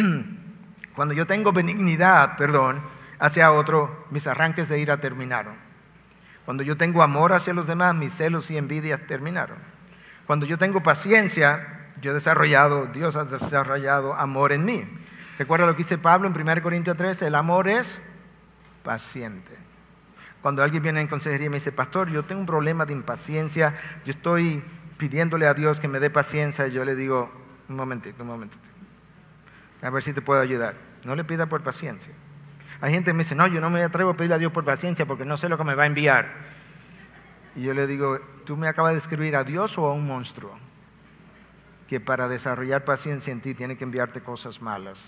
yo tengo benignidad, hacia otro, mis arranques de ira terminaron. Cuando yo tengo amor hacia los demás, mis celos y envidias terminaron. Cuando yo tengo paciencia, Dios ha desarrollado amor en mí. Recuerda lo que dice Pablo en 1 Corintios 13, el amor es paciente. Cuando alguien viene en consejería y me dice, pastor, yo tengo un problema de impaciencia, yo estoy pidiéndole a Dios que me dé paciencia, y yo le digo, un momentito, a ver si te puedo ayudar. No le pida por paciencia. Hay gente que me dice, no, yo no me atrevo a pedirle a Dios por paciencia porque no sé lo que me va a enviar. Y yo le digo, ¿tú me acabas de describir a Dios o a un monstruo? Que para desarrollar paciencia en ti tiene que enviarte cosas malas.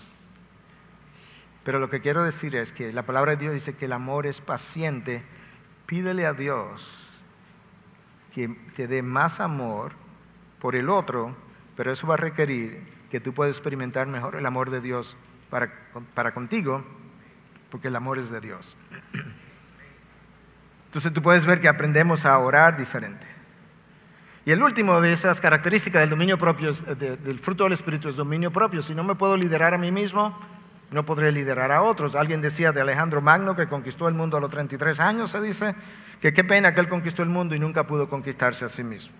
Pero lo que quiero decir es que la palabra de Dios dice que el amor es paciente. Pídele a Dios que te dé más amor por el otro, pero eso va a requerir que tú puedas experimentar mejor el amor de Dios para contigo, porque el amor es de Dios. Entonces tú puedes ver que aprendemos a orar diferente. Y el último de esas características del dominio propio, del fruto del Espíritu, es dominio propio. Si no me puedo liderar a mí mismo, no podré liderar a otros. Alguien decía de Alejandro Magno, que conquistó el mundo a los 33 años, se dice que qué pena que él conquistó el mundo y nunca pudo conquistarse a sí mismo.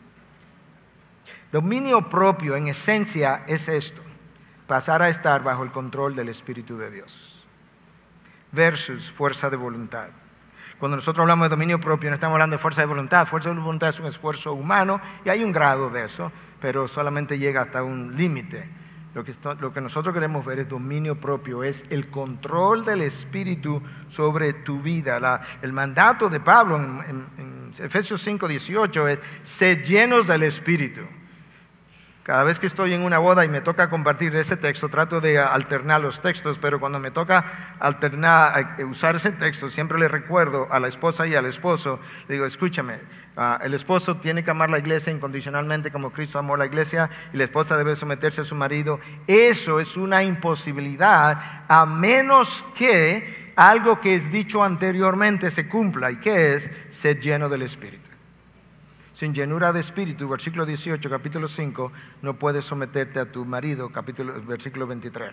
Dominio propio en esencia es esto: pasar a estar bajo el control del Espíritu de Dios versus fuerza de voluntad. Cuando nosotros hablamos de dominio propio, no estamos hablando de fuerza de voluntad. Fuerza de voluntad es un esfuerzo humano y hay un grado de eso, pero solamente llega hasta un límite. Lo que nosotros queremos ver es dominio propio, es el control del Espíritu sobre tu vida. El mandato de Pablo en Efesios 5, 18 es: sed llenos del Espíritu. Cada vez que estoy en una boda y me toca compartir ese texto, trato de alternar los textos, pero cuando me toca usar ese texto, siempre le recuerdo a la esposa y al esposo, le digo, escúchame, el esposo tiene que amar la iglesia incondicionalmente como Cristo amó la iglesia, y la esposa debe someterse a su marido. Eso es una imposibilidad a menos que algo que es dicho anteriormente se cumpla, y que es ser lleno del Espíritu. Sin llenura de espíritu, versículo 18, capítulo 5, no puedes someterte a tu marido, versículo 23.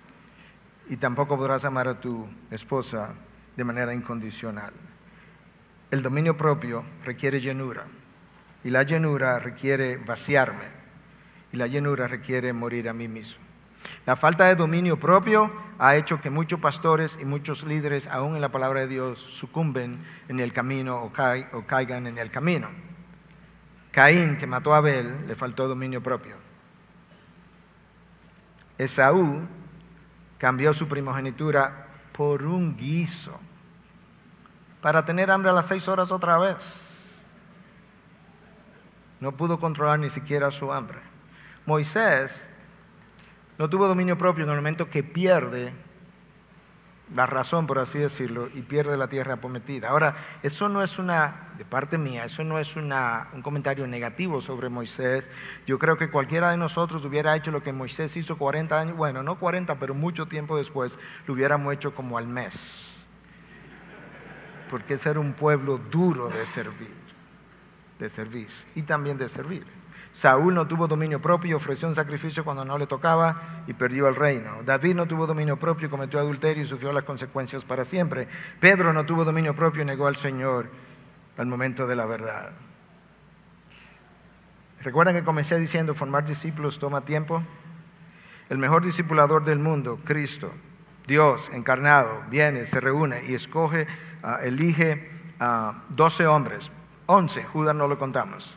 Y tampoco podrás amar a tu esposa de manera incondicional. El dominio propio requiere llenura. Y la llenura requiere vaciarme. Y la llenura requiere morir a mí mismo. La falta de dominio propio ha hecho que muchos pastores y muchos líderes, aún en la palabra de Dios, sucumben en el camino o caigan en el camino. Caín, que mató a Abel, le faltó dominio propio. Esaú cambió su primogenitura por un guiso para tener hambre a las 6 horas otra vez. No pudo controlar ni siquiera su hambre. Moisés no tuvo dominio propio en el momento que pierde la razón, por así decirlo, y pierde la tierra prometida. Ahora, eso no es de parte mía, eso no es un comentario negativo sobre Moisés. Yo creo que cualquiera de nosotros hubiera hecho lo que Moisés hizo 40 años, bueno, no 40, pero mucho tiempo después, lo hubiéramos hecho como al mes. Porque ese era un pueblo duro de servir y también de servir. Saúl no tuvo dominio propio, ofreció un sacrificio cuando no le tocaba y perdió el reino. David no tuvo dominio propio, cometió adulterio y sufrió las consecuencias para siempre. Pedro no tuvo dominio propio y negó al Señor al momento de la verdad. ¿Recuerdan que comencé diciendo formar discípulos toma tiempo? El mejor discipulador del mundo, Cristo, Dios encarnado, viene, se reúne y elige 12 hombres, 11, Judas no lo contamos.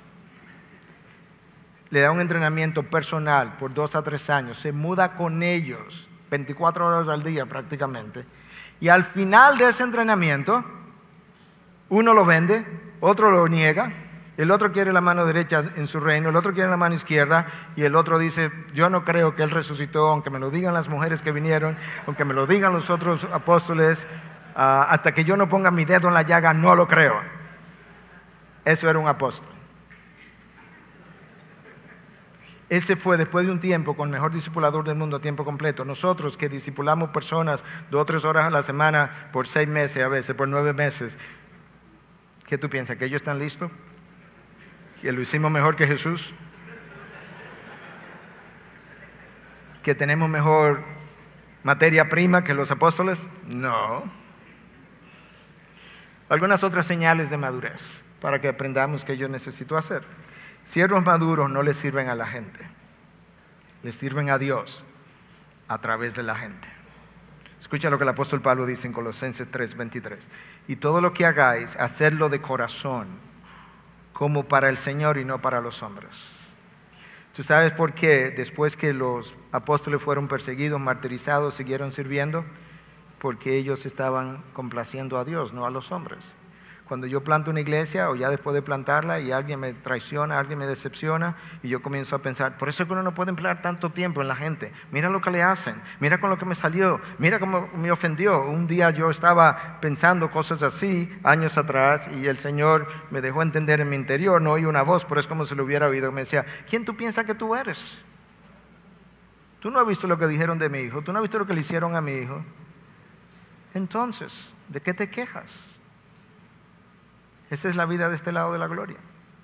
Le da un entrenamiento personal por 2 a 3 años, se muda con ellos 24 horas al día prácticamente, y al final de ese entrenamiento, uno lo vende, otro lo niega, el otro quiere la mano derecha en su reino, el otro quiere la mano izquierda, y el otro dice, yo no creo que Él resucitó, aunque me lo digan las mujeres que vinieron, aunque me lo digan los otros apóstoles, hasta que yo no ponga mi dedo en la llaga, no lo creo. Eso era un apóstol. Ese fue después de un tiempo con el mejor discipulador del mundo a tiempo completo. Nosotros que discipulamos personas 2 o 3 horas a la semana por 6 meses, a veces por 9 meses, ¿qué tú piensas? ¿Que ellos están listos? ¿Que lo hicimos mejor que Jesús? ¿Que tenemos mejor materia prima que los apóstoles? No. Algunas otras señales de madurez para que aprendamos qué yo necesito hacer. Siervos maduros no le sirven a la gente, le sirven a Dios a través de la gente. Escucha lo que el apóstol Pablo dice en Colosenses 3:23. Y todo lo que hagáis, hacedlo de corazón, como para el Señor y no para los hombres. ¿Tú sabes por qué después que los apóstoles fueron perseguidos, martirizados, siguieron sirviendo? Porque ellos estaban complaciendo a Dios, no a los hombres. Cuando yo planto una iglesia o ya después de plantarla y alguien me traiciona, alguien me decepciona y yo comienzo a pensar, por eso es que uno no puede emplear tanto tiempo en la gente. Mira lo que le hacen, mira con lo que me salió, mira cómo me ofendió. Un día yo estaba pensando cosas así años atrás y el Señor me dejó entender en mi interior, no oí una voz, pero es como si lo hubiera oído. Me decía, ¿quién tú piensas que tú eres? Tú no has visto lo que dijeron de mi hijo, tú no has visto lo que le hicieron a mi hijo. Entonces, ¿de qué te quejas? Esa es la vida de este lado de la gloria.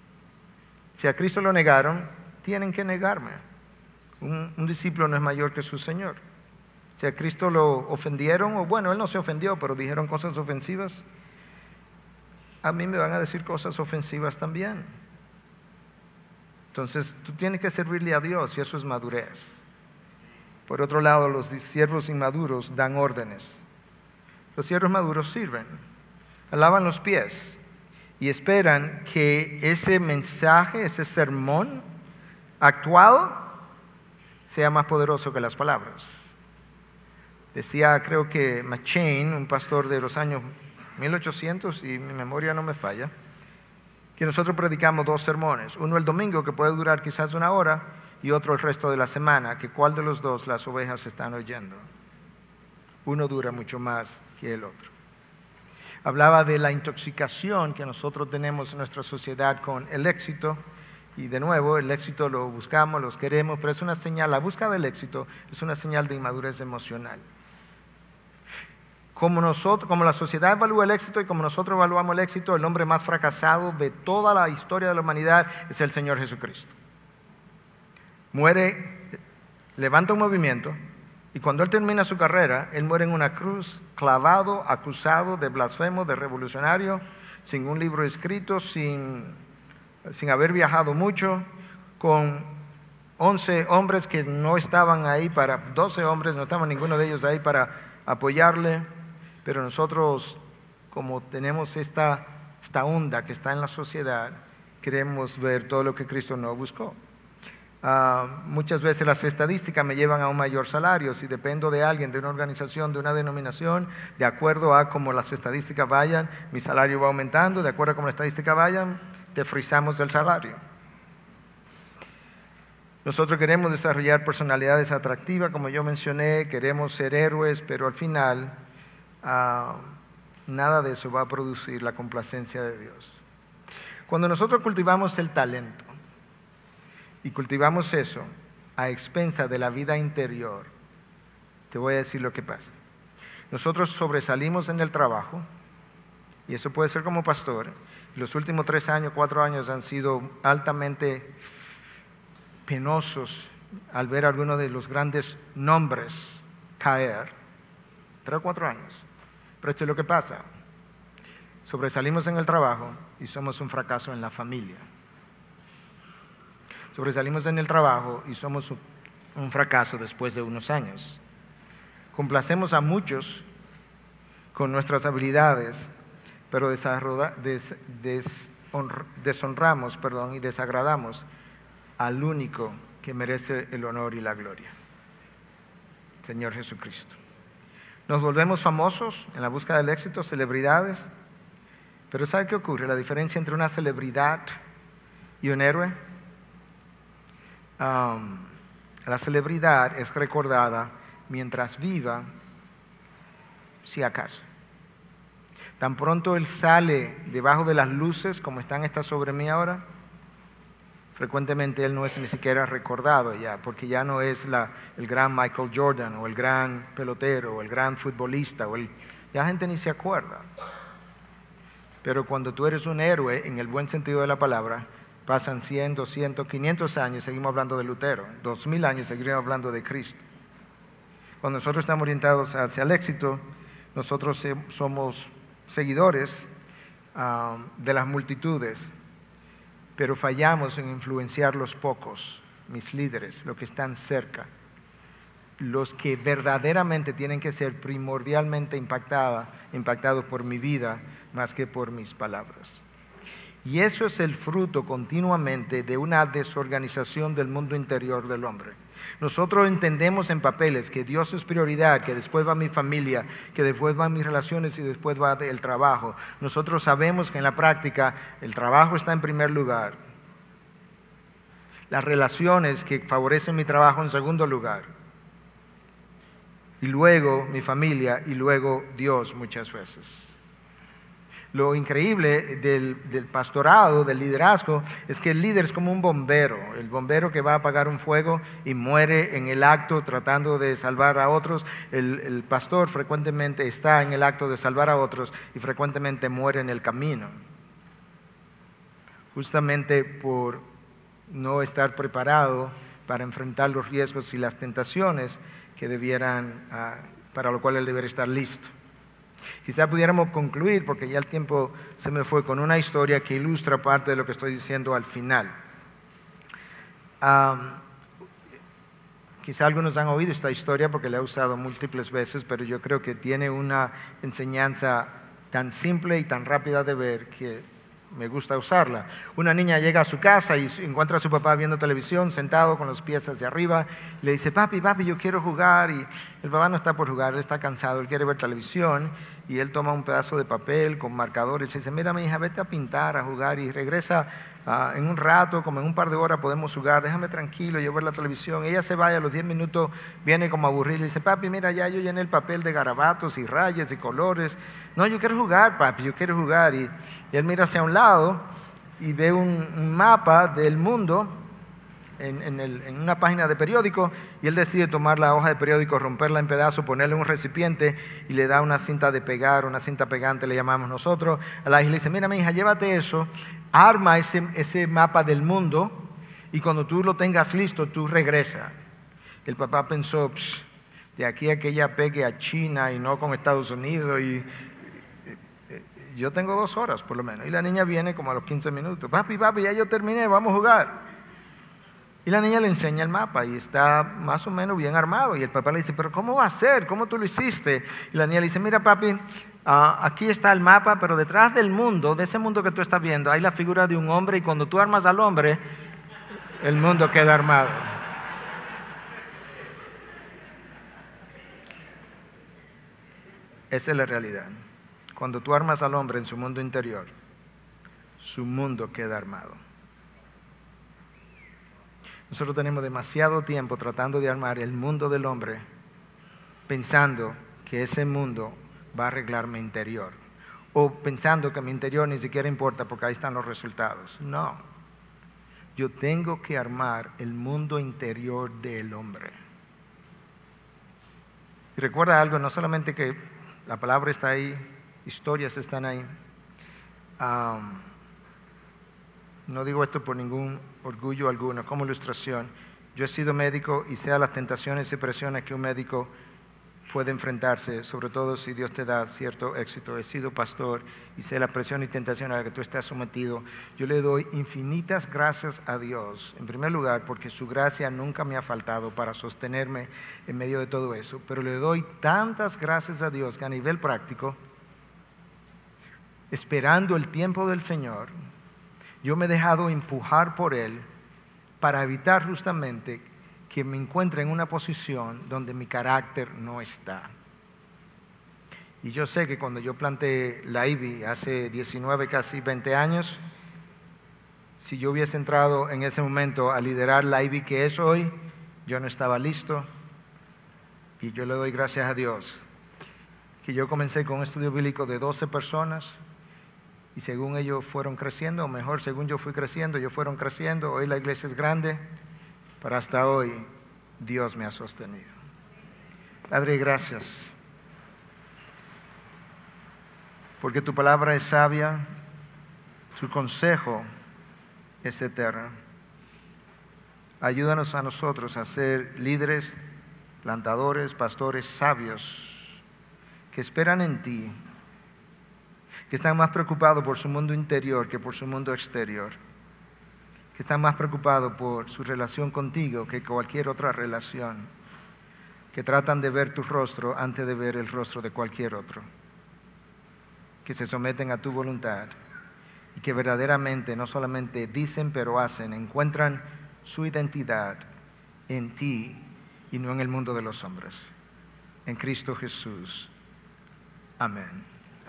Si a Cristo lo negaron, tienen que negarme. Un discípulo no es mayor que su Señor. Si a Cristo lo ofendieron, o bueno, Él no se ofendió, pero dijeron cosas ofensivas, a mí me van a decir cosas ofensivas también. Entonces, tú tienes que servirle a Dios y eso es madurez. Por otro lado, los siervos inmaduros dan órdenes. Los siervos maduros sirven, lavan los pies y esperan que ese mensaje, ese sermón actuado sea más poderoso que las palabras. Decía, creo que McChain, un pastor de los años 1800, y mi memoria no me falla, que nosotros predicamos 2 sermones, uno el domingo que puede durar quizás 1 hora y otro el resto de la semana, que cuál de los dos las ovejas están oyendo. Uno dura mucho más que el otro. Hablaba de la intoxicación que nosotros tenemos en nuestra sociedad con el éxito. Y de nuevo, el éxito lo buscamos, los queremos, pero es una señal, la búsqueda del éxito es una señal de inmadurez emocional. Como la sociedad evalúa el éxito y como nosotros evaluamos el éxito, el hombre más fracasado de toda la historia de la humanidad es el Señor Jesucristo. Muere, levanta un movimiento, y cuando Él termina su carrera, Él muere en una cruz, clavado, acusado de blasfemo, de revolucionario, sin un libro escrito, sin haber viajado mucho, con 11 hombres que no estaban ahí 12 hombres, no estaban ninguno de ellos ahí para apoyarle, pero nosotros, como tenemos esta onda que está en la sociedad, queremos ver todo lo que Cristo no buscó. Muchas veces las estadísticas me llevan a un mayor salario. Si dependo de alguien, de una organización, de una denominación, de acuerdo a cómo las estadísticas vayan, mi salario va aumentando. De acuerdo a cómo las estadísticas vayan, te frizamos el salario. Nosotros queremos desarrollar personalidades atractivas, como yo mencioné, queremos ser héroes, pero al final nada de eso va a producir la complacencia de Dios. Cuando nosotros cultivamos el talento y cultivamos eso a expensa de la vida interior, te voy a decir lo que pasa. Nosotros sobresalimos en el trabajo, y eso puede ser como pastor. Los últimos 3 años, 4 años han sido altamente penosos al ver algunos de los grandes nombres caer. 3 o 4 años. Pero esto es lo que pasa. Sobresalimos en el trabajo y somos un fracaso en la familia. Sobresalimos en el trabajo y somos un fracaso después de unos años. Complacemos a muchos con nuestras habilidades, pero deshonramos y desagradamos al único que merece el honor y la gloria, Señor Jesucristo. Nos volvemos famosos en la búsqueda del éxito, celebridades, pero ¿sabe qué ocurre? La diferencia entre una celebridad y un héroe. La celebridad es recordada mientras viva, si acaso. Tan pronto él sale debajo de las luces, como están estas sobre mí ahora, frecuentemente él no es ni siquiera recordado ya, porque ya no es el gran Michael Jordan o el gran pelotero o el gran futbolista, ya la gente ni se acuerda. Pero cuando tú eres un héroe, en el buen sentido de la palabra, pasan 100, 200, 500 años, seguimos hablando de Lutero, 2000 años, seguimos hablando de Cristo. Cuando nosotros estamos orientados hacia el éxito, nosotros somos seguidores de las multitudes, pero fallamos en influenciar los pocos, mis líderes, los que están cerca, los que verdaderamente tienen que ser primordialmente impactados por mi vida más que por mis palabras. Y eso es el fruto continuamente de una desorganización del mundo interior del hombre. Nosotros entendemos en papeles que Dios es prioridad, que después va mi familia, que después van mis relaciones y después va el trabajo. Nosotros sabemos que en la práctica el trabajo está en primer lugar. Las relaciones que favorecen mi trabajo en segundo lugar. Y luego mi familia y luego Dios muchas veces. Lo increíble del pastorado, del liderazgo, es que el líder es como un bombero. El bombero que va a apagar un fuego y muere en el acto tratando de salvar a otros. El pastor frecuentemente está en el acto de salvar a otros y frecuentemente muere en el camino. Justamente por no estar preparado para enfrentar los riesgos y las tentaciones para lo cual él debería estar listo. Quizá pudiéramos concluir, porque ya el tiempo se me fue, con una historia que ilustra parte de lo que estoy diciendo al final. Quizá algunos han oído esta historia porque la he usado múltiples veces, pero yo creo que tiene una enseñanza tan simple y tan rápida de ver que me gusta usarla. Una niña llega a su casa y encuentra a su papá viendo televisión, sentado con los pies hacia arriba. Le dice, papi, yo quiero jugar. Y el papá no está por jugar, él está cansado, él quiere ver televisión. Y él toma un pedazo de papel con marcadores y dice, mira, mi hija, vete a pintar, a jugar y regresa en un rato, como en un par de horas podemos jugar, déjame tranquilo, yo ver la televisión. Ella se va y a los 10 minutos viene como aburrida y le dice, papi, mira, ya yo llené el papel de garabatos y rayas y colores. No, yo quiero jugar, papi, yo quiero jugar. Y él mira hacia un lado y ve un mapa del mundo en una página de periódico, y él decide tomar la hoja de periódico, romperla en pedazos, ponerla en un recipiente y le da una cinta de pegar, una cinta pegante le llamamos nosotros. A la hija le dice, mira mi hija, llévate eso, arma ese mapa del mundo y cuando tú lo tengas listo, tú regresa. El papá pensó, de aquí a que ella pegue a China y no con Estados Unidos, y yo tengo 2 horas por lo menos. Y la niña viene como a los 15 minutos, papi, ya yo terminé, vamos a jugar. Y la niña le enseña el mapa y está más o menos bien armado. Y el papá le dice, pero ¿cómo va a ser? ¿Cómo tú lo hiciste? Y la niña le dice, mira papi, aquí está el mapa, pero detrás del mundo, de ese mundo que tú estás viendo, hay la figura de un hombre y cuando tú armas al hombre, el mundo queda armado. Esa es la realidad. Cuando tú armas al hombre en su mundo interior, su mundo queda armado. Nosotros tenemos demasiado tiempo tratando de armar el mundo del hombre, pensando que ese mundo va a arreglar mi interior, o pensando que mi interior ni siquiera importa porque ahí están los resultados. No, yo tengo que armar el mundo interior del hombre. Y recuerda algo, no solamente que la palabra está ahí, historias están ahí. No digo esto por ningún orgullo alguno, como ilustración. Yo he sido médico y sé a las tentaciones y presiones que un médico puede enfrentarse, sobre todo si Dios te da cierto éxito. He sido pastor y sé la presión y tentación a la que tú estás sometido. Yo le doy infinitas gracias a Dios, en primer lugar, porque su gracia nunca me ha faltado para sostenerme en medio de todo eso. Pero le doy tantas gracias a Dios que a nivel práctico, esperando el tiempo del Señor, yo me he dejado empujar por Él para evitar justamente que me encuentre en una posición donde mi carácter no está. Y yo sé que cuando yo planté la IBI hace 19, casi 20 años, si yo hubiese entrado en ese momento a liderar la IBI que es hoy, yo no estaba listo. Y yo le doy gracias a Dios que yo comencé con un estudio bíblico de 12 personas. Y según ellos fueron creciendo, o mejor, según yo fui creciendo, ellos fueron creciendo. Hoy la iglesia es grande, pero hasta hoy Dios me ha sostenido. Padre, gracias, porque tu palabra es sabia, tu consejo es eterno. Ayúdanos a nosotros a ser líderes, plantadores, pastores sabios, que esperan en ti, que están más preocupados por su mundo interior que por su mundo exterior, que están más preocupados por su relación contigo que cualquier otra relación, que tratan de ver tu rostro antes de ver el rostro de cualquier otro, que se someten a tu voluntad y que verdaderamente no solamente dicen pero hacen, encuentran su identidad en ti y no en el mundo de los hombres. En Cristo Jesús. Amén.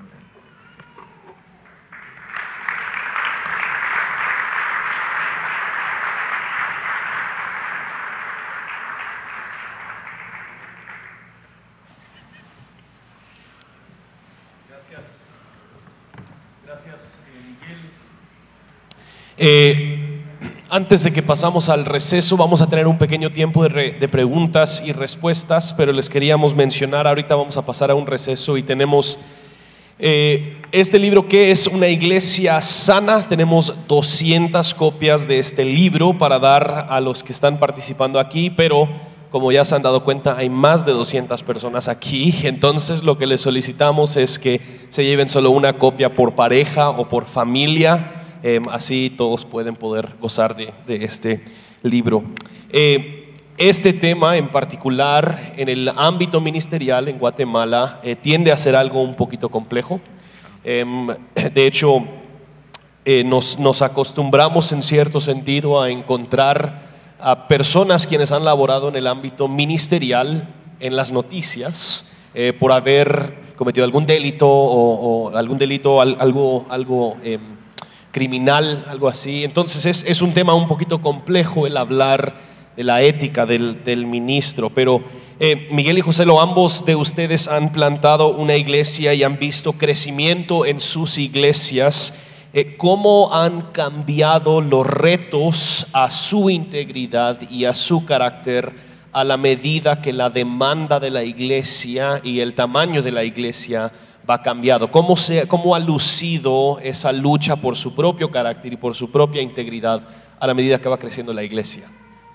Antes de que pasamos al receso, vamos a tener un pequeño tiempo de preguntas y respuestas, pero les queríamos mencionar, ahorita vamos a pasar a un receso y tenemos este libro que es Una Iglesia Sana. Tenemos 200 copias de este libro para dar a los que están participando aquí, pero como ya se han dado cuenta, hay más de 200 personas aquí, entonces lo que les solicitamos es que se lleven solo una copia por pareja o por familia. Así todos pueden poder gozar de este libro. Este tema en particular en el ámbito ministerial en Guatemala tiende a ser algo un poquito complejo. De hecho, nos acostumbramos en cierto sentido a encontrar a personas quienes han laborado en el ámbito ministerial en las noticias por haber cometido algún delito o algún delito, algo criminal, algo así. Entonces es un tema un poquito complejo el hablar de la ética del ministro, pero Miguel y José, ambos de ustedes han plantado una iglesia y han visto crecimiento en sus iglesias. ¿Cómo han cambiado los retos a su integridad y a su carácter a la medida que la demanda de la iglesia y el tamaño de la iglesia va cambiando? ¿Cómo ha lucido esa lucha por su propio carácter y por su propia integridad a la medida que va creciendo la iglesia?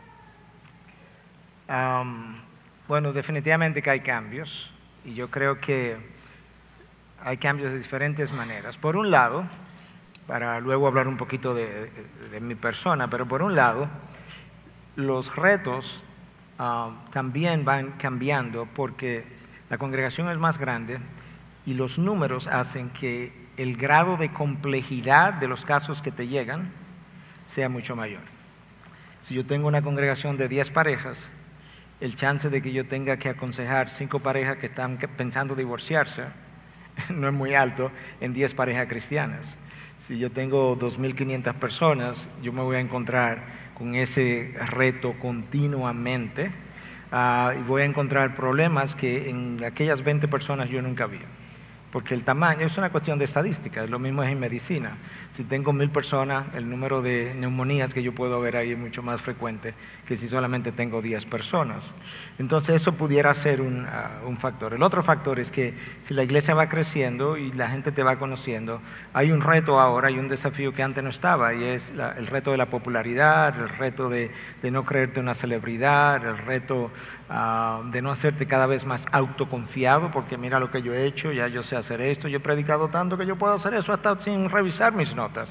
Bueno, definitivamente que hay cambios y yo creo que hay cambios de diferentes maneras. Por un lado, para luego hablar un poquito de mi persona, pero por un lado, los retos también van cambiando porque la congregación es más grande y los números hacen que el grado de complejidad de los casos que te llegan sea mucho mayor. Si yo tengo una congregación de 10 parejas, el chance de que yo tenga que aconsejar 5 parejas que están pensando divorciarse no es muy alto en 10 parejas cristianas. Si yo tengo 2.500 personas, yo me voy a encontrar con ese reto continuamente y voy a encontrar problemas que en aquellas 20 personas yo nunca vi. Porque el tamaño es una cuestión de estadística, lo mismo es en medicina. Si tengo 1.000 personas, el número de neumonías que yo puedo ver ahí es mucho más frecuente que si solamente tengo 10 personas. Entonces eso pudiera ser un factor. El otro factor es que si la iglesia va creciendo y la gente te va conociendo, hay un reto ahora, hay un desafío que antes no estaba, y es el reto de la popularidad, el reto de no creerte una celebridad, el reto de no hacerte cada vez más autoconfiado, porque mira lo que yo he hecho, ya yo sé hacer esto, yo he predicado tanto que yo puedo hacer eso hasta sin revisar mis notas.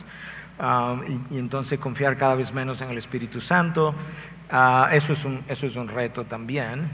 Y entonces confiar cada vez menos en el Espíritu Santo. Eso es un reto también.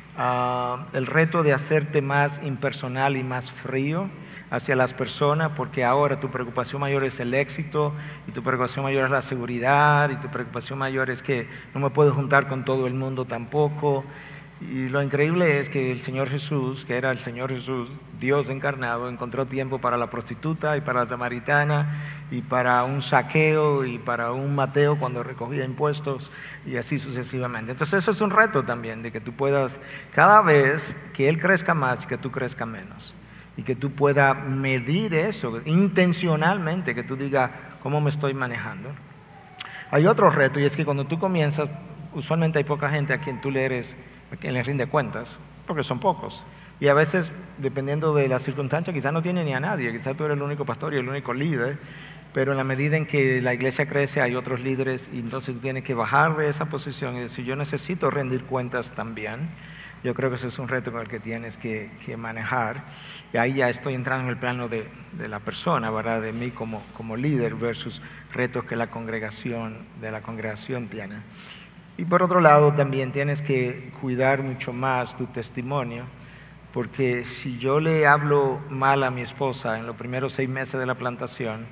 El reto de hacerte más impersonal y más frío hacia las personas, porque ahora tu preocupación mayor es el éxito, y tu preocupación mayor es la seguridad, y tu preocupación mayor es que no me puedo juntar con todo el mundo tampoco. Y lo increíble es que el Señor Jesús, que era el Señor Jesús, Dios encarnado, encontró tiempo para la prostituta y para la samaritana y para un Zaqueo y para un Mateo cuando recogía impuestos y así sucesivamente. Entonces eso es un reto también, de que tú puedas cada vez que Él crezca más y que tú crezcas menos. Y que tú puedas medir eso intencionalmente, que tú digas, ¿cómo me estoy manejando? Hay otro reto, y es que cuando tú comienzas, usualmente hay poca gente a quien tú le rinde cuentas, porque son pocos. Y a veces, dependiendo de la circunstancia, quizás no tiene ni a nadie, quizás tú eres el único pastor y el único líder, pero en la medida en que la iglesia crece hay otros líderes y entonces tú tienes que bajar de esa posición y decir, yo necesito rendir cuentas también. Yo creo que ese es un reto con el que tienes que manejar. Y ahí ya estoy entrando en el plano de la persona, ¿verdad? De mí como líder versus retos que la congregación tiene. Y por otro lado también tienes que cuidar mucho más tu testimonio, porque si yo le hablo mal a mi esposa en los primeros 6 meses de la plantación,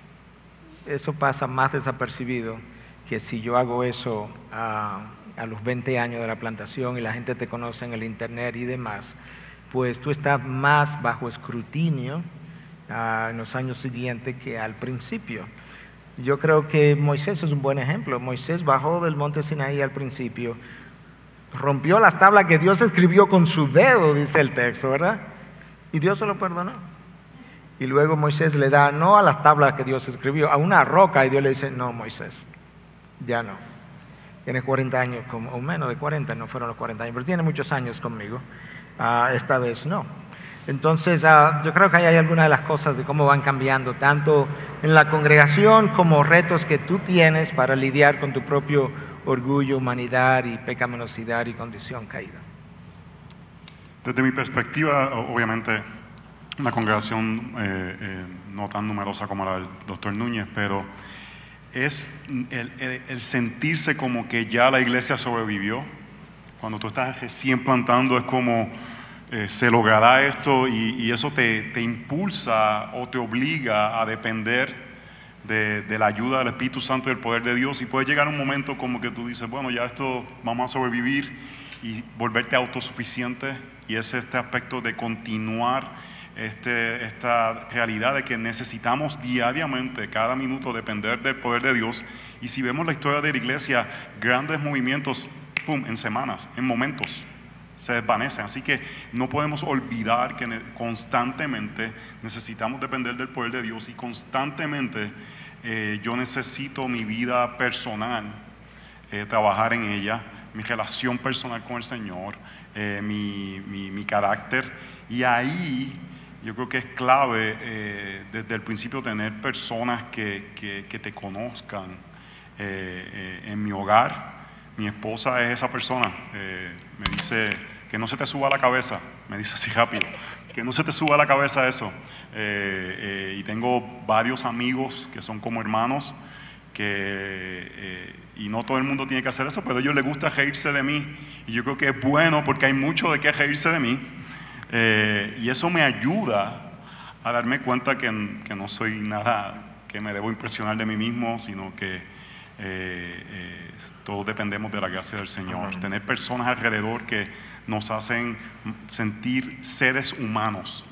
eso pasa más desapercibido que si yo hago eso a los 20 años de la plantación y la gente te conoce en el internet y demás, pues tú estás más bajo escrutinio en los años siguientes que al principio. Yo creo que Moisés es un buen ejemplo. Moisés bajó del monte Sinaí al principio, rompió las tablas que Dios escribió con su dedo, dice el texto, ¿verdad? Y Dios se lo perdonó. Y luego Moisés le da no a las tablas que Dios escribió, a una roca, y Dios le dice, no, Moisés, ya no. Tienes 40 años, o menos de 40, no fueron los 40 años, pero tiene muchos años conmigo. Esta vez no. Entonces yo creo que ahí hay algunas de las cosas de cómo van cambiando, tanto en la congregación como retos que tú tienes para lidiar con tu propio orgullo, humanidad y pecaminosidad y condición caída. Desde mi perspectiva, obviamente, una congregación no tan numerosa como la del Dr. Núñez, pero es el sentirse como que ya la iglesia sobrevivió. Cuando tú estás recién plantando es como se logrará esto y eso te impulsa o te obliga a depender de la ayuda del Espíritu Santo y del poder de Dios, y puede llegar un momento como que tú dices, bueno, ya esto vamos a sobrevivir, y volverte autosuficiente, y es este aspecto de continuar esta realidad de que necesitamos diariamente, cada minuto, depender del poder de Dios. Y si vemos la historia de la iglesia, grandes movimientos, pum, en semanas, en momentos se desvanecen. Así que no podemos olvidar que constantemente necesitamos depender del poder de Dios, y constantemente yo necesito mi vida personal, trabajar en ella, mi relación personal con el Señor, mi carácter. Y ahí yo creo que es clave desde el principio tener personas que te conozcan. En mi hogar, mi esposa es esa persona. Me dice que no se te suba a la cabeza, me dice así rápido, que no se te suba a la cabeza eso. Y tengo varios amigos que son como hermanos, que y no todo el mundo tiene que hacer eso, pero a ellos les gusta reírse de mí, y yo creo que es bueno porque hay mucho de qué reírse de mí, y eso me ayuda a darme cuenta que no soy nada que me debo impresionar de mí mismo, sino que todos dependemos de la gracia del Señor. Tener personas alrededor que nos hacen sentir seres humanos,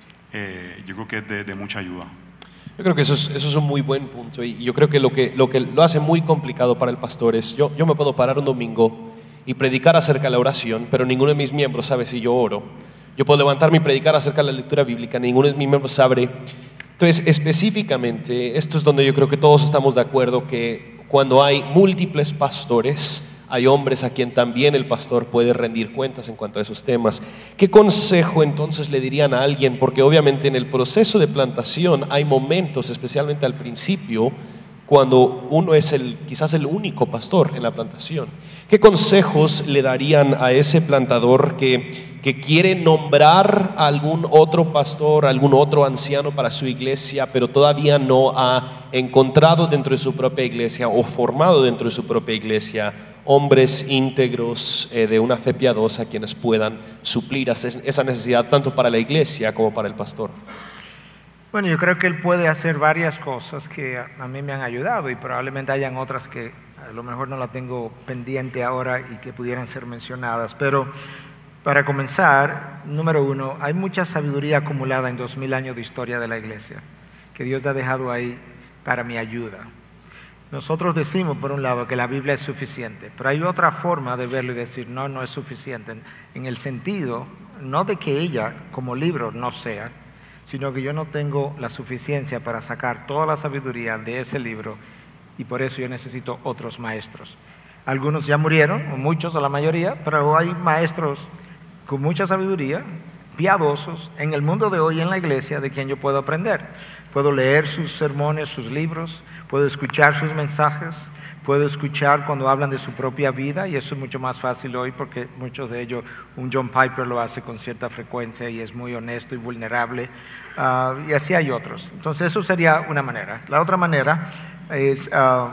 yo creo que es de mucha ayuda. Yo creo que eso es un muy buen punto, y yo creo que lo que lo hace muy complicado para el pastor es, yo me puedo parar un domingo y predicar acerca de la oración, pero ninguno de mis miembros sabe si yo oro. Yo puedo levantarme y predicar acerca de la lectura bíblica, ninguno de mis miembros sabe. Entonces, específicamente, esto es donde yo creo que todos estamos de acuerdo, que cuando hay múltiples pastores, hay hombres a quien también el pastor puede rendir cuentas en cuanto a esos temas. ¿Qué consejo entonces le dirían a alguien? Porque obviamente en el proceso de plantación hay momentos, especialmente al principio, cuando uno es quizás el único pastor en la plantación. ¿Qué consejos le darían a ese plantador que quiere nombrar a algún otro pastor, algún otro anciano para su iglesia, pero todavía no ha encontrado dentro de su propia iglesia o formado dentro de su propia iglesia hombres íntegros de una fe piadosa quienes puedan suplir esa necesidad tanto para la iglesia como para el pastor? Bueno, yo creo que él puede hacer varias cosas que a mí me han ayudado, y probablemente hayan otras que a lo mejor no la tengo pendiente ahora y que pudieran ser mencionadas. Pero para comenzar, número uno, hay mucha sabiduría acumulada en 2000 años de historia de la iglesia que Dios ha dejado ahí para mi ayuda. Nosotros decimos, por un lado, que la Biblia es suficiente, pero hay otra forma de verlo y decir, no, no es suficiente, en el sentido, no de que ella como libro no sea, sino que yo no tengo la suficiencia para sacar toda la sabiduría de ese libro, y por eso yo necesito otros maestros. Algunos ya murieron, o muchos, o la mayoría, pero hay maestros con mucha sabiduría, piadosos, en el mundo de hoy, en la iglesia, de quien yo puedo aprender. Puedo leer sus sermones, sus libros, puedo escuchar sus mensajes, puedo escuchar cuando hablan de su propia vida, y eso es mucho más fácil hoy porque muchos de ellos, un John Piper lo hace con cierta frecuencia y es muy honesto y vulnerable, y así hay otros. Entonces eso sería una manera. La otra manera es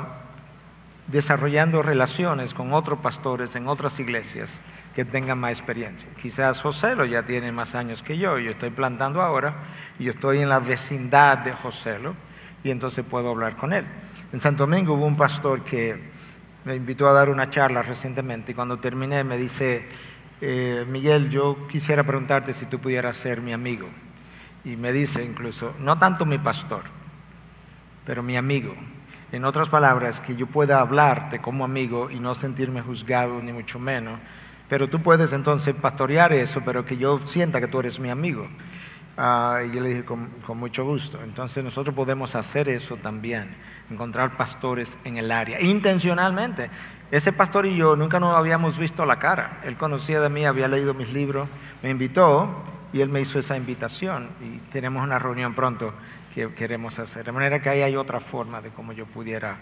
desarrollando relaciones con otros pastores en otras iglesias que tengan más experiencia. Quizás Joselo ya tiene más años que yo estoy plantando ahora, y yo estoy en la vecindad de Joselo, y entonces puedo hablar con él. En Santo Domingo hubo un pastor que me invitó a dar una charla recientemente, y cuando terminé me dice, Miguel, yo quisiera preguntarte si tú pudieras ser mi amigo. Y me dice incluso, no tanto mi pastor, pero mi amigo. En otras palabras, que yo pueda hablarte como amigo y no sentirme juzgado ni mucho menos, pero tú puedes entonces pastorear eso, pero que yo sienta que tú eres mi amigo. Y yo le dije, con mucho gusto. Entonces nosotros podemos hacer eso también, encontrar pastores en el área, intencionalmente. Ese pastor y yo nunca nos habíamos visto la cara. Él conocía de mí, había leído mis libros, me invitó y él me hizo esa invitación, y tenemos una reunión pronto que queremos hacer. De manera que ahí hay otra forma de cómo yo pudiera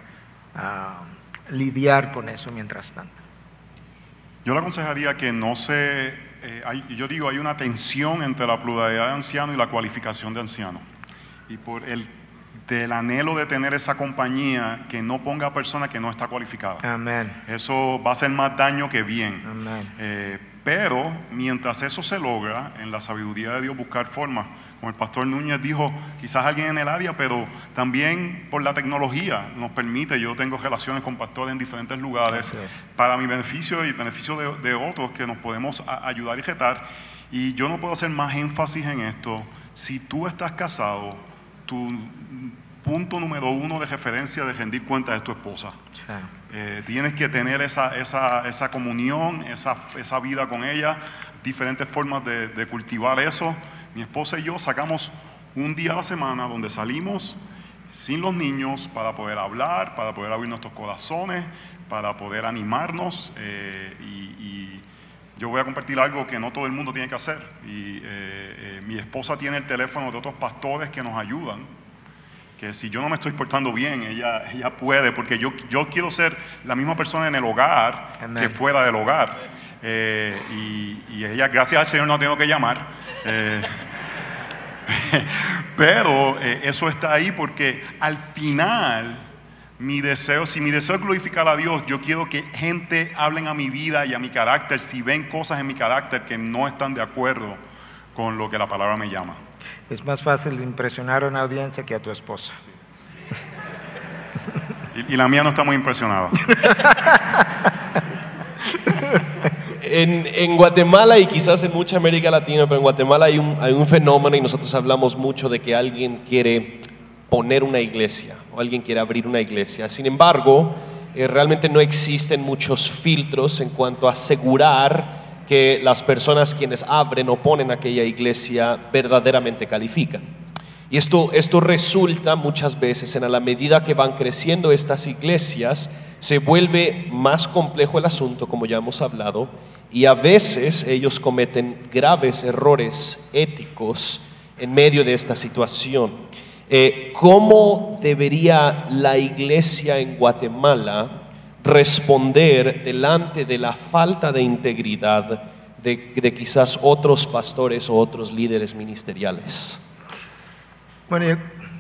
lidiar con eso mientras tanto. Yo le aconsejaría que no se... hay una tensión entre la pluralidad de ancianos y la cualificación de ancianos. Y por del anhelo de tener esa compañía, que no ponga a personas que no está cualificada. Amén. Eso va a hacer más daño que bien. Amén. Pero mientras eso se logra, en la sabiduría de Dios, buscar formas. Como el pastor Núñez dijo, quizás alguien en el área, pero también por la tecnología nos permite. Yo tengo relaciones con pastores en diferentes lugares para mi beneficio y el beneficio de otros, que nos podemos ayudar y retar. Y yo no puedo hacer más énfasis en esto. Si tú estás casado, tu punto número 1 de referencia de rendir cuentas es tu esposa. Tienes que tener esa comunión, esa vida con ella, diferentes formas de cultivar eso. Mi esposa y yo sacamos un día a la semana donde salimos sin los niños para poder hablar, para poder abrir nuestros corazones, para poder animarnos, y yo voy a compartir algo que no todo el mundo tiene que hacer. Mi esposa tiene el teléfono de otros pastores que nos ayudan, que si yo no me estoy portando bien, ella puede, porque yo quiero ser la misma persona en el hogar que fuera del hogar, y ella, gracias al Señor, no tengo que llamar. Pero eso está ahí porque al final Si mi deseo es glorificar a Dios, yo quiero que gente hablen a mi vida y a mi carácter si ven cosas en mi carácter que no están de acuerdo con lo que la palabra me llama. Es más fácil impresionar a una audiencia que a tu esposa. Y la mía no está muy impresionada. En Guatemala y quizás en mucha América Latina, pero en Guatemala hay un fenómeno y nosotros hablamos mucho de que alguien quiere poner una iglesia o alguien quiere abrir una iglesia. Sin embargo, realmente no existen muchos filtros en cuanto a asegurar que las personas quienes abren o ponen aquella iglesia verdaderamente califican. Y esto resulta muchas veces en a la medida que van creciendo estas iglesias, se vuelve más complejo el asunto, como ya hemos hablado, y a veces ellos cometen graves errores éticos en medio de esta situación. ¿Cómo debería la iglesia en Guatemala responder delante de la falta de integridad de quizás otros pastores o otros líderes ministeriales? Bueno,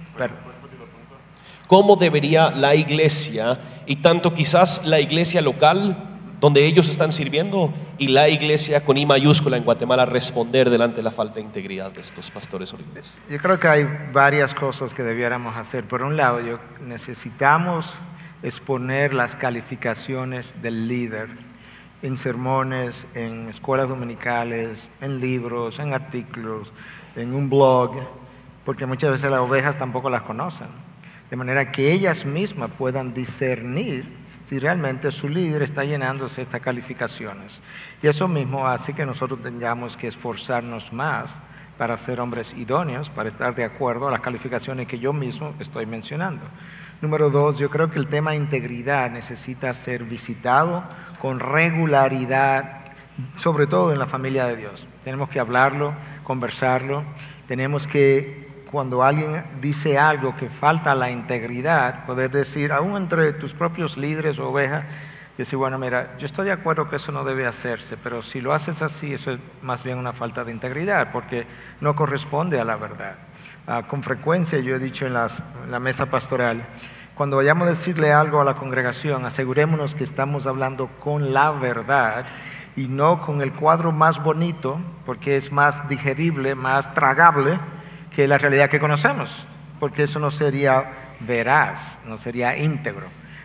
¿Cómo debería la iglesia, y tanto quizás la iglesia local donde ellos están sirviendo y la iglesia con I mayúscula en Guatemala, responder delante de la falta de integridad de estos pastores o líderes? yo creo que hay varias cosas que debiéramos hacer. Por un lado, necesitamos exponer las calificaciones del líder en sermones, en escuelas dominicales, en libros, en artículos, en un blog, porque muchas veces las ovejas tampoco las conocen, de manera que ellas mismas puedan discernir si realmente su líder está llenándose estas calificaciones. Y eso mismo hace que nosotros tengamos que esforzarnos más para ser hombres idóneos, para estar de acuerdo a las calificaciones que yo mismo estoy mencionando. Número dos, yo creo que el tema de integridad necesita ser visitado con regularidad, sobre todo en la familia de Dios. Tenemos que hablarlo, conversarlo, tenemos que, cuando alguien dice algo que falta la integridad, poder decir, aún entre tus propios líderes o ovejas, decir, bueno, mira, yo estoy de acuerdo que eso no debe hacerse, pero si lo haces así, eso es más bien una falta de integridad, porque no corresponde a la verdad. Con frecuencia yo he dicho en la mesa pastoral, cuando vayamos a decirle algo a la congregación, asegurémonos que estamos hablando con la verdad y no con el cuadro más bonito, porque es más digerible, más tragable que la realidad que conocemos, porque eso no sería veraz, no sería íntegro.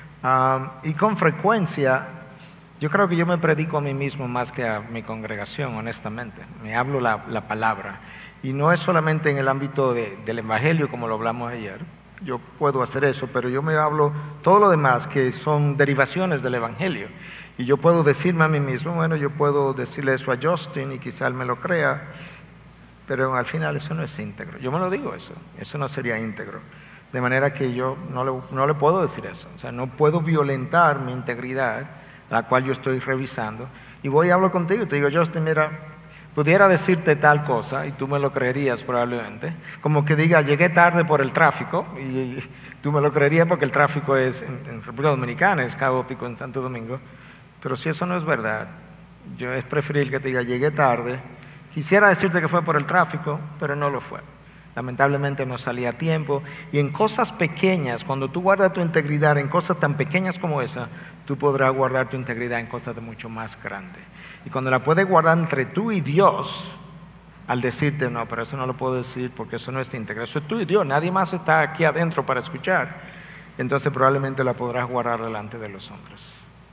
Y con frecuencia, yo creo que yo me predico a mí mismo más que a mi congregación, honestamente. Me hablo la palabra. Y no es solamente en el ámbito del evangelio, como lo hablamos ayer. Yo puedo hacer eso, pero yo me hablo todo lo demás que son derivaciones del evangelio. Y yo puedo decirme a mí mismo, bueno, yo puedo decirle eso a Justin y quizá él me lo crea, pero al final eso no es íntegro. Yo me lo digo eso no sería íntegro. De manera que yo no le puedo decir eso. O sea, no puedo violentar mi integridad, la cual yo estoy revisando. Y voy y hablo contigo y te digo, Justin, mira, pudiera decirte tal cosa y tú me lo creerías probablemente. Como que diga, llegué tarde por el tráfico y tú me lo creerías porque el tráfico es en República Dominicana, es caótico en Santo Domingo. Pero si eso no es verdad, yo es preferible que te diga, llegué tarde. Quisiera decirte que fue por el tráfico, pero no lo fue. Lamentablemente no salí a tiempo. Y en cosas pequeñas, cuando tú guardas tu integridad en cosas tan pequeñas como esa, tú podrás guardar tu integridad en cosas de mucho más grandes. Y cuando la puedes guardar entre tú y Dios, al decirte, no, pero eso no lo puedo decir porque eso no es íntegro, eso es tú y Dios, nadie más está aquí adentro para escuchar, entonces probablemente la podrás guardar delante de los hombres.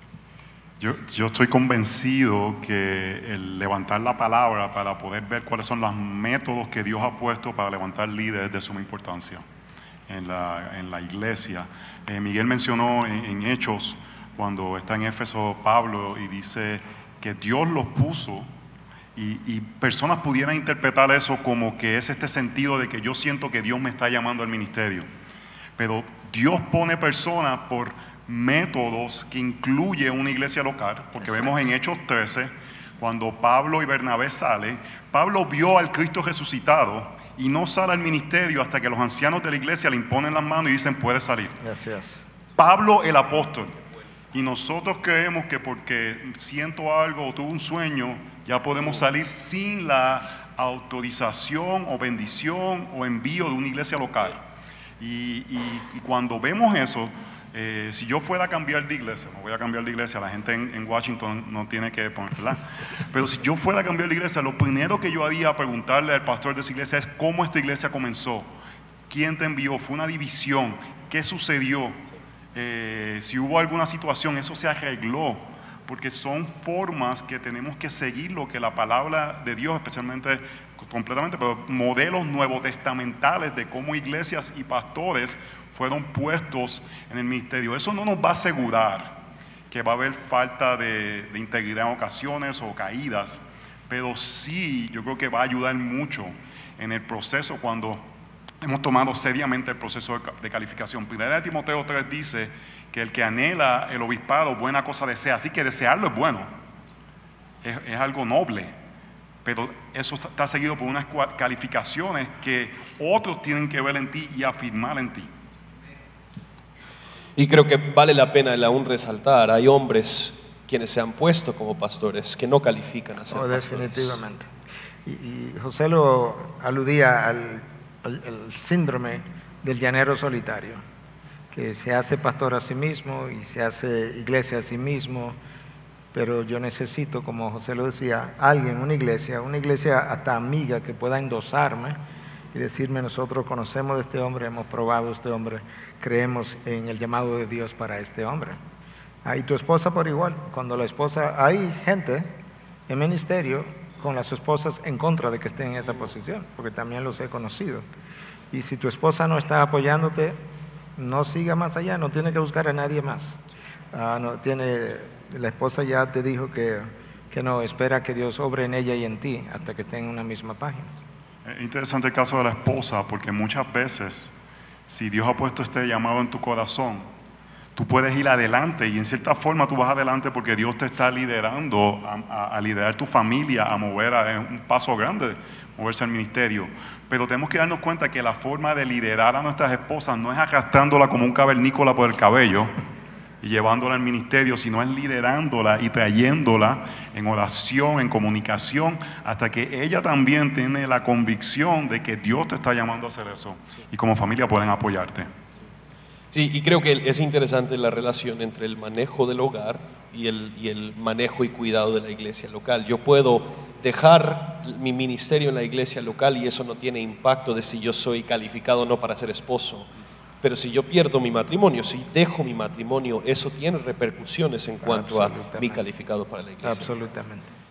Yo estoy convencido que el levantar la palabra para poder ver cuáles son los métodos que Dios ha puesto para levantar líderes es de suma importancia en la iglesia. Miguel mencionó en Hechos, cuando está en Éfeso Pablo y dice que Dios los puso y personas pudieran interpretar eso como que es este sentido de que yo siento que Dios me está llamando al ministerio. Pero Dios pone personas por métodos que incluye una iglesia local, porque exacto, vemos en Hechos 13, cuando Pablo y Bernabé salen, Pablo vio al Cristo resucitado y no sale al ministerio hasta que los ancianos de la iglesia le imponen las manos y dicen puede salir. Gracias. Pablo el apóstol. Y nosotros creemos que porque siento algo o tuve un sueño, ya podemos salir sin la autorización o bendición o envío de una iglesia local. Y cuando vemos eso, Si yo fuera a cambiar de iglesia, no voy a cambiar de iglesia, la gente en Washington no tiene que poner, ¿verdad? Pero si yo fuera a cambiar de iglesia, lo primero que yo haría preguntarle al pastor de esa iglesia es cómo esta iglesia comenzó, quién te envió, fue una división, qué sucedió, si hubo alguna situación, eso se arregló, porque son formas que tenemos que seguir lo que la palabra de Dios, especialmente completamente, pero modelos nuevotestamentales de cómo iglesias y pastores fueron puestos en el ministerio. Eso no nos va a asegurar que va a haber falta de integridad en ocasiones o caídas, pero sí yo creo que va a ayudar mucho en el proceso cuando hemos tomado seriamente el proceso de calificación. Primera de Timoteo 3 dice que el que anhela el obispado buena cosa desea, así que desearlo es bueno, es algo noble, pero eso está seguido por unas calificaciones que otros tienen que ver en ti y afirmar en ti. Y creo que vale la pena aún resaltar, hay hombres quienes se han puesto como pastores que no califican a ser pastores. Definitivamente. Y José lo aludía al síndrome del llanero solitario, que se hace pastor a sí mismo y se hace iglesia a sí mismo, pero yo necesito, como José lo decía, alguien, una iglesia hasta amiga que pueda endosarme y decirme: nosotros conocemos de este hombre, hemos probado este hombre, creemos en el llamado de Dios para este hombre. Y tu esposa por igual, cuando la esposa, hay gente en ministerio con las esposas en contra de que estén en esa posición, porque también los he conocido. Y si tu esposa no está apoyándote, no siga más allá, no tiene que buscar a nadie más. La esposa ya te dijo que no, espera que Dios obre en ella y en ti hasta que estén en una misma página. Es interesante el caso de la esposa, porque muchas veces, si Dios ha puesto este llamado en tu corazón, tú puedes ir adelante y en cierta forma tú vas adelante porque Dios te está liderando a liderar tu familia, a mover un paso grande, moverse al ministerio. Pero tenemos que darnos cuenta que la forma de liderar a nuestras esposas no es arrastrándola como un cavernícola por el cabello y llevándola al ministerio, sino es liderándola y trayéndola en oración, en comunicación, hasta que ella también tiene la convicción de que Dios te está llamando a hacer eso. Y como familia pueden apoyarte. Sí, y creo que es interesante la relación entre el manejo del hogar y el manejo y cuidado de la iglesia local. Yo puedo dejar mi ministerio en la iglesia local y eso no tiene impacto de si yo soy calificado o no para ser esposo. Pero si yo pierdo mi matrimonio, si dejo mi matrimonio, eso tiene repercusiones en cuanto a mi calificado para la iglesia. Absolutamente.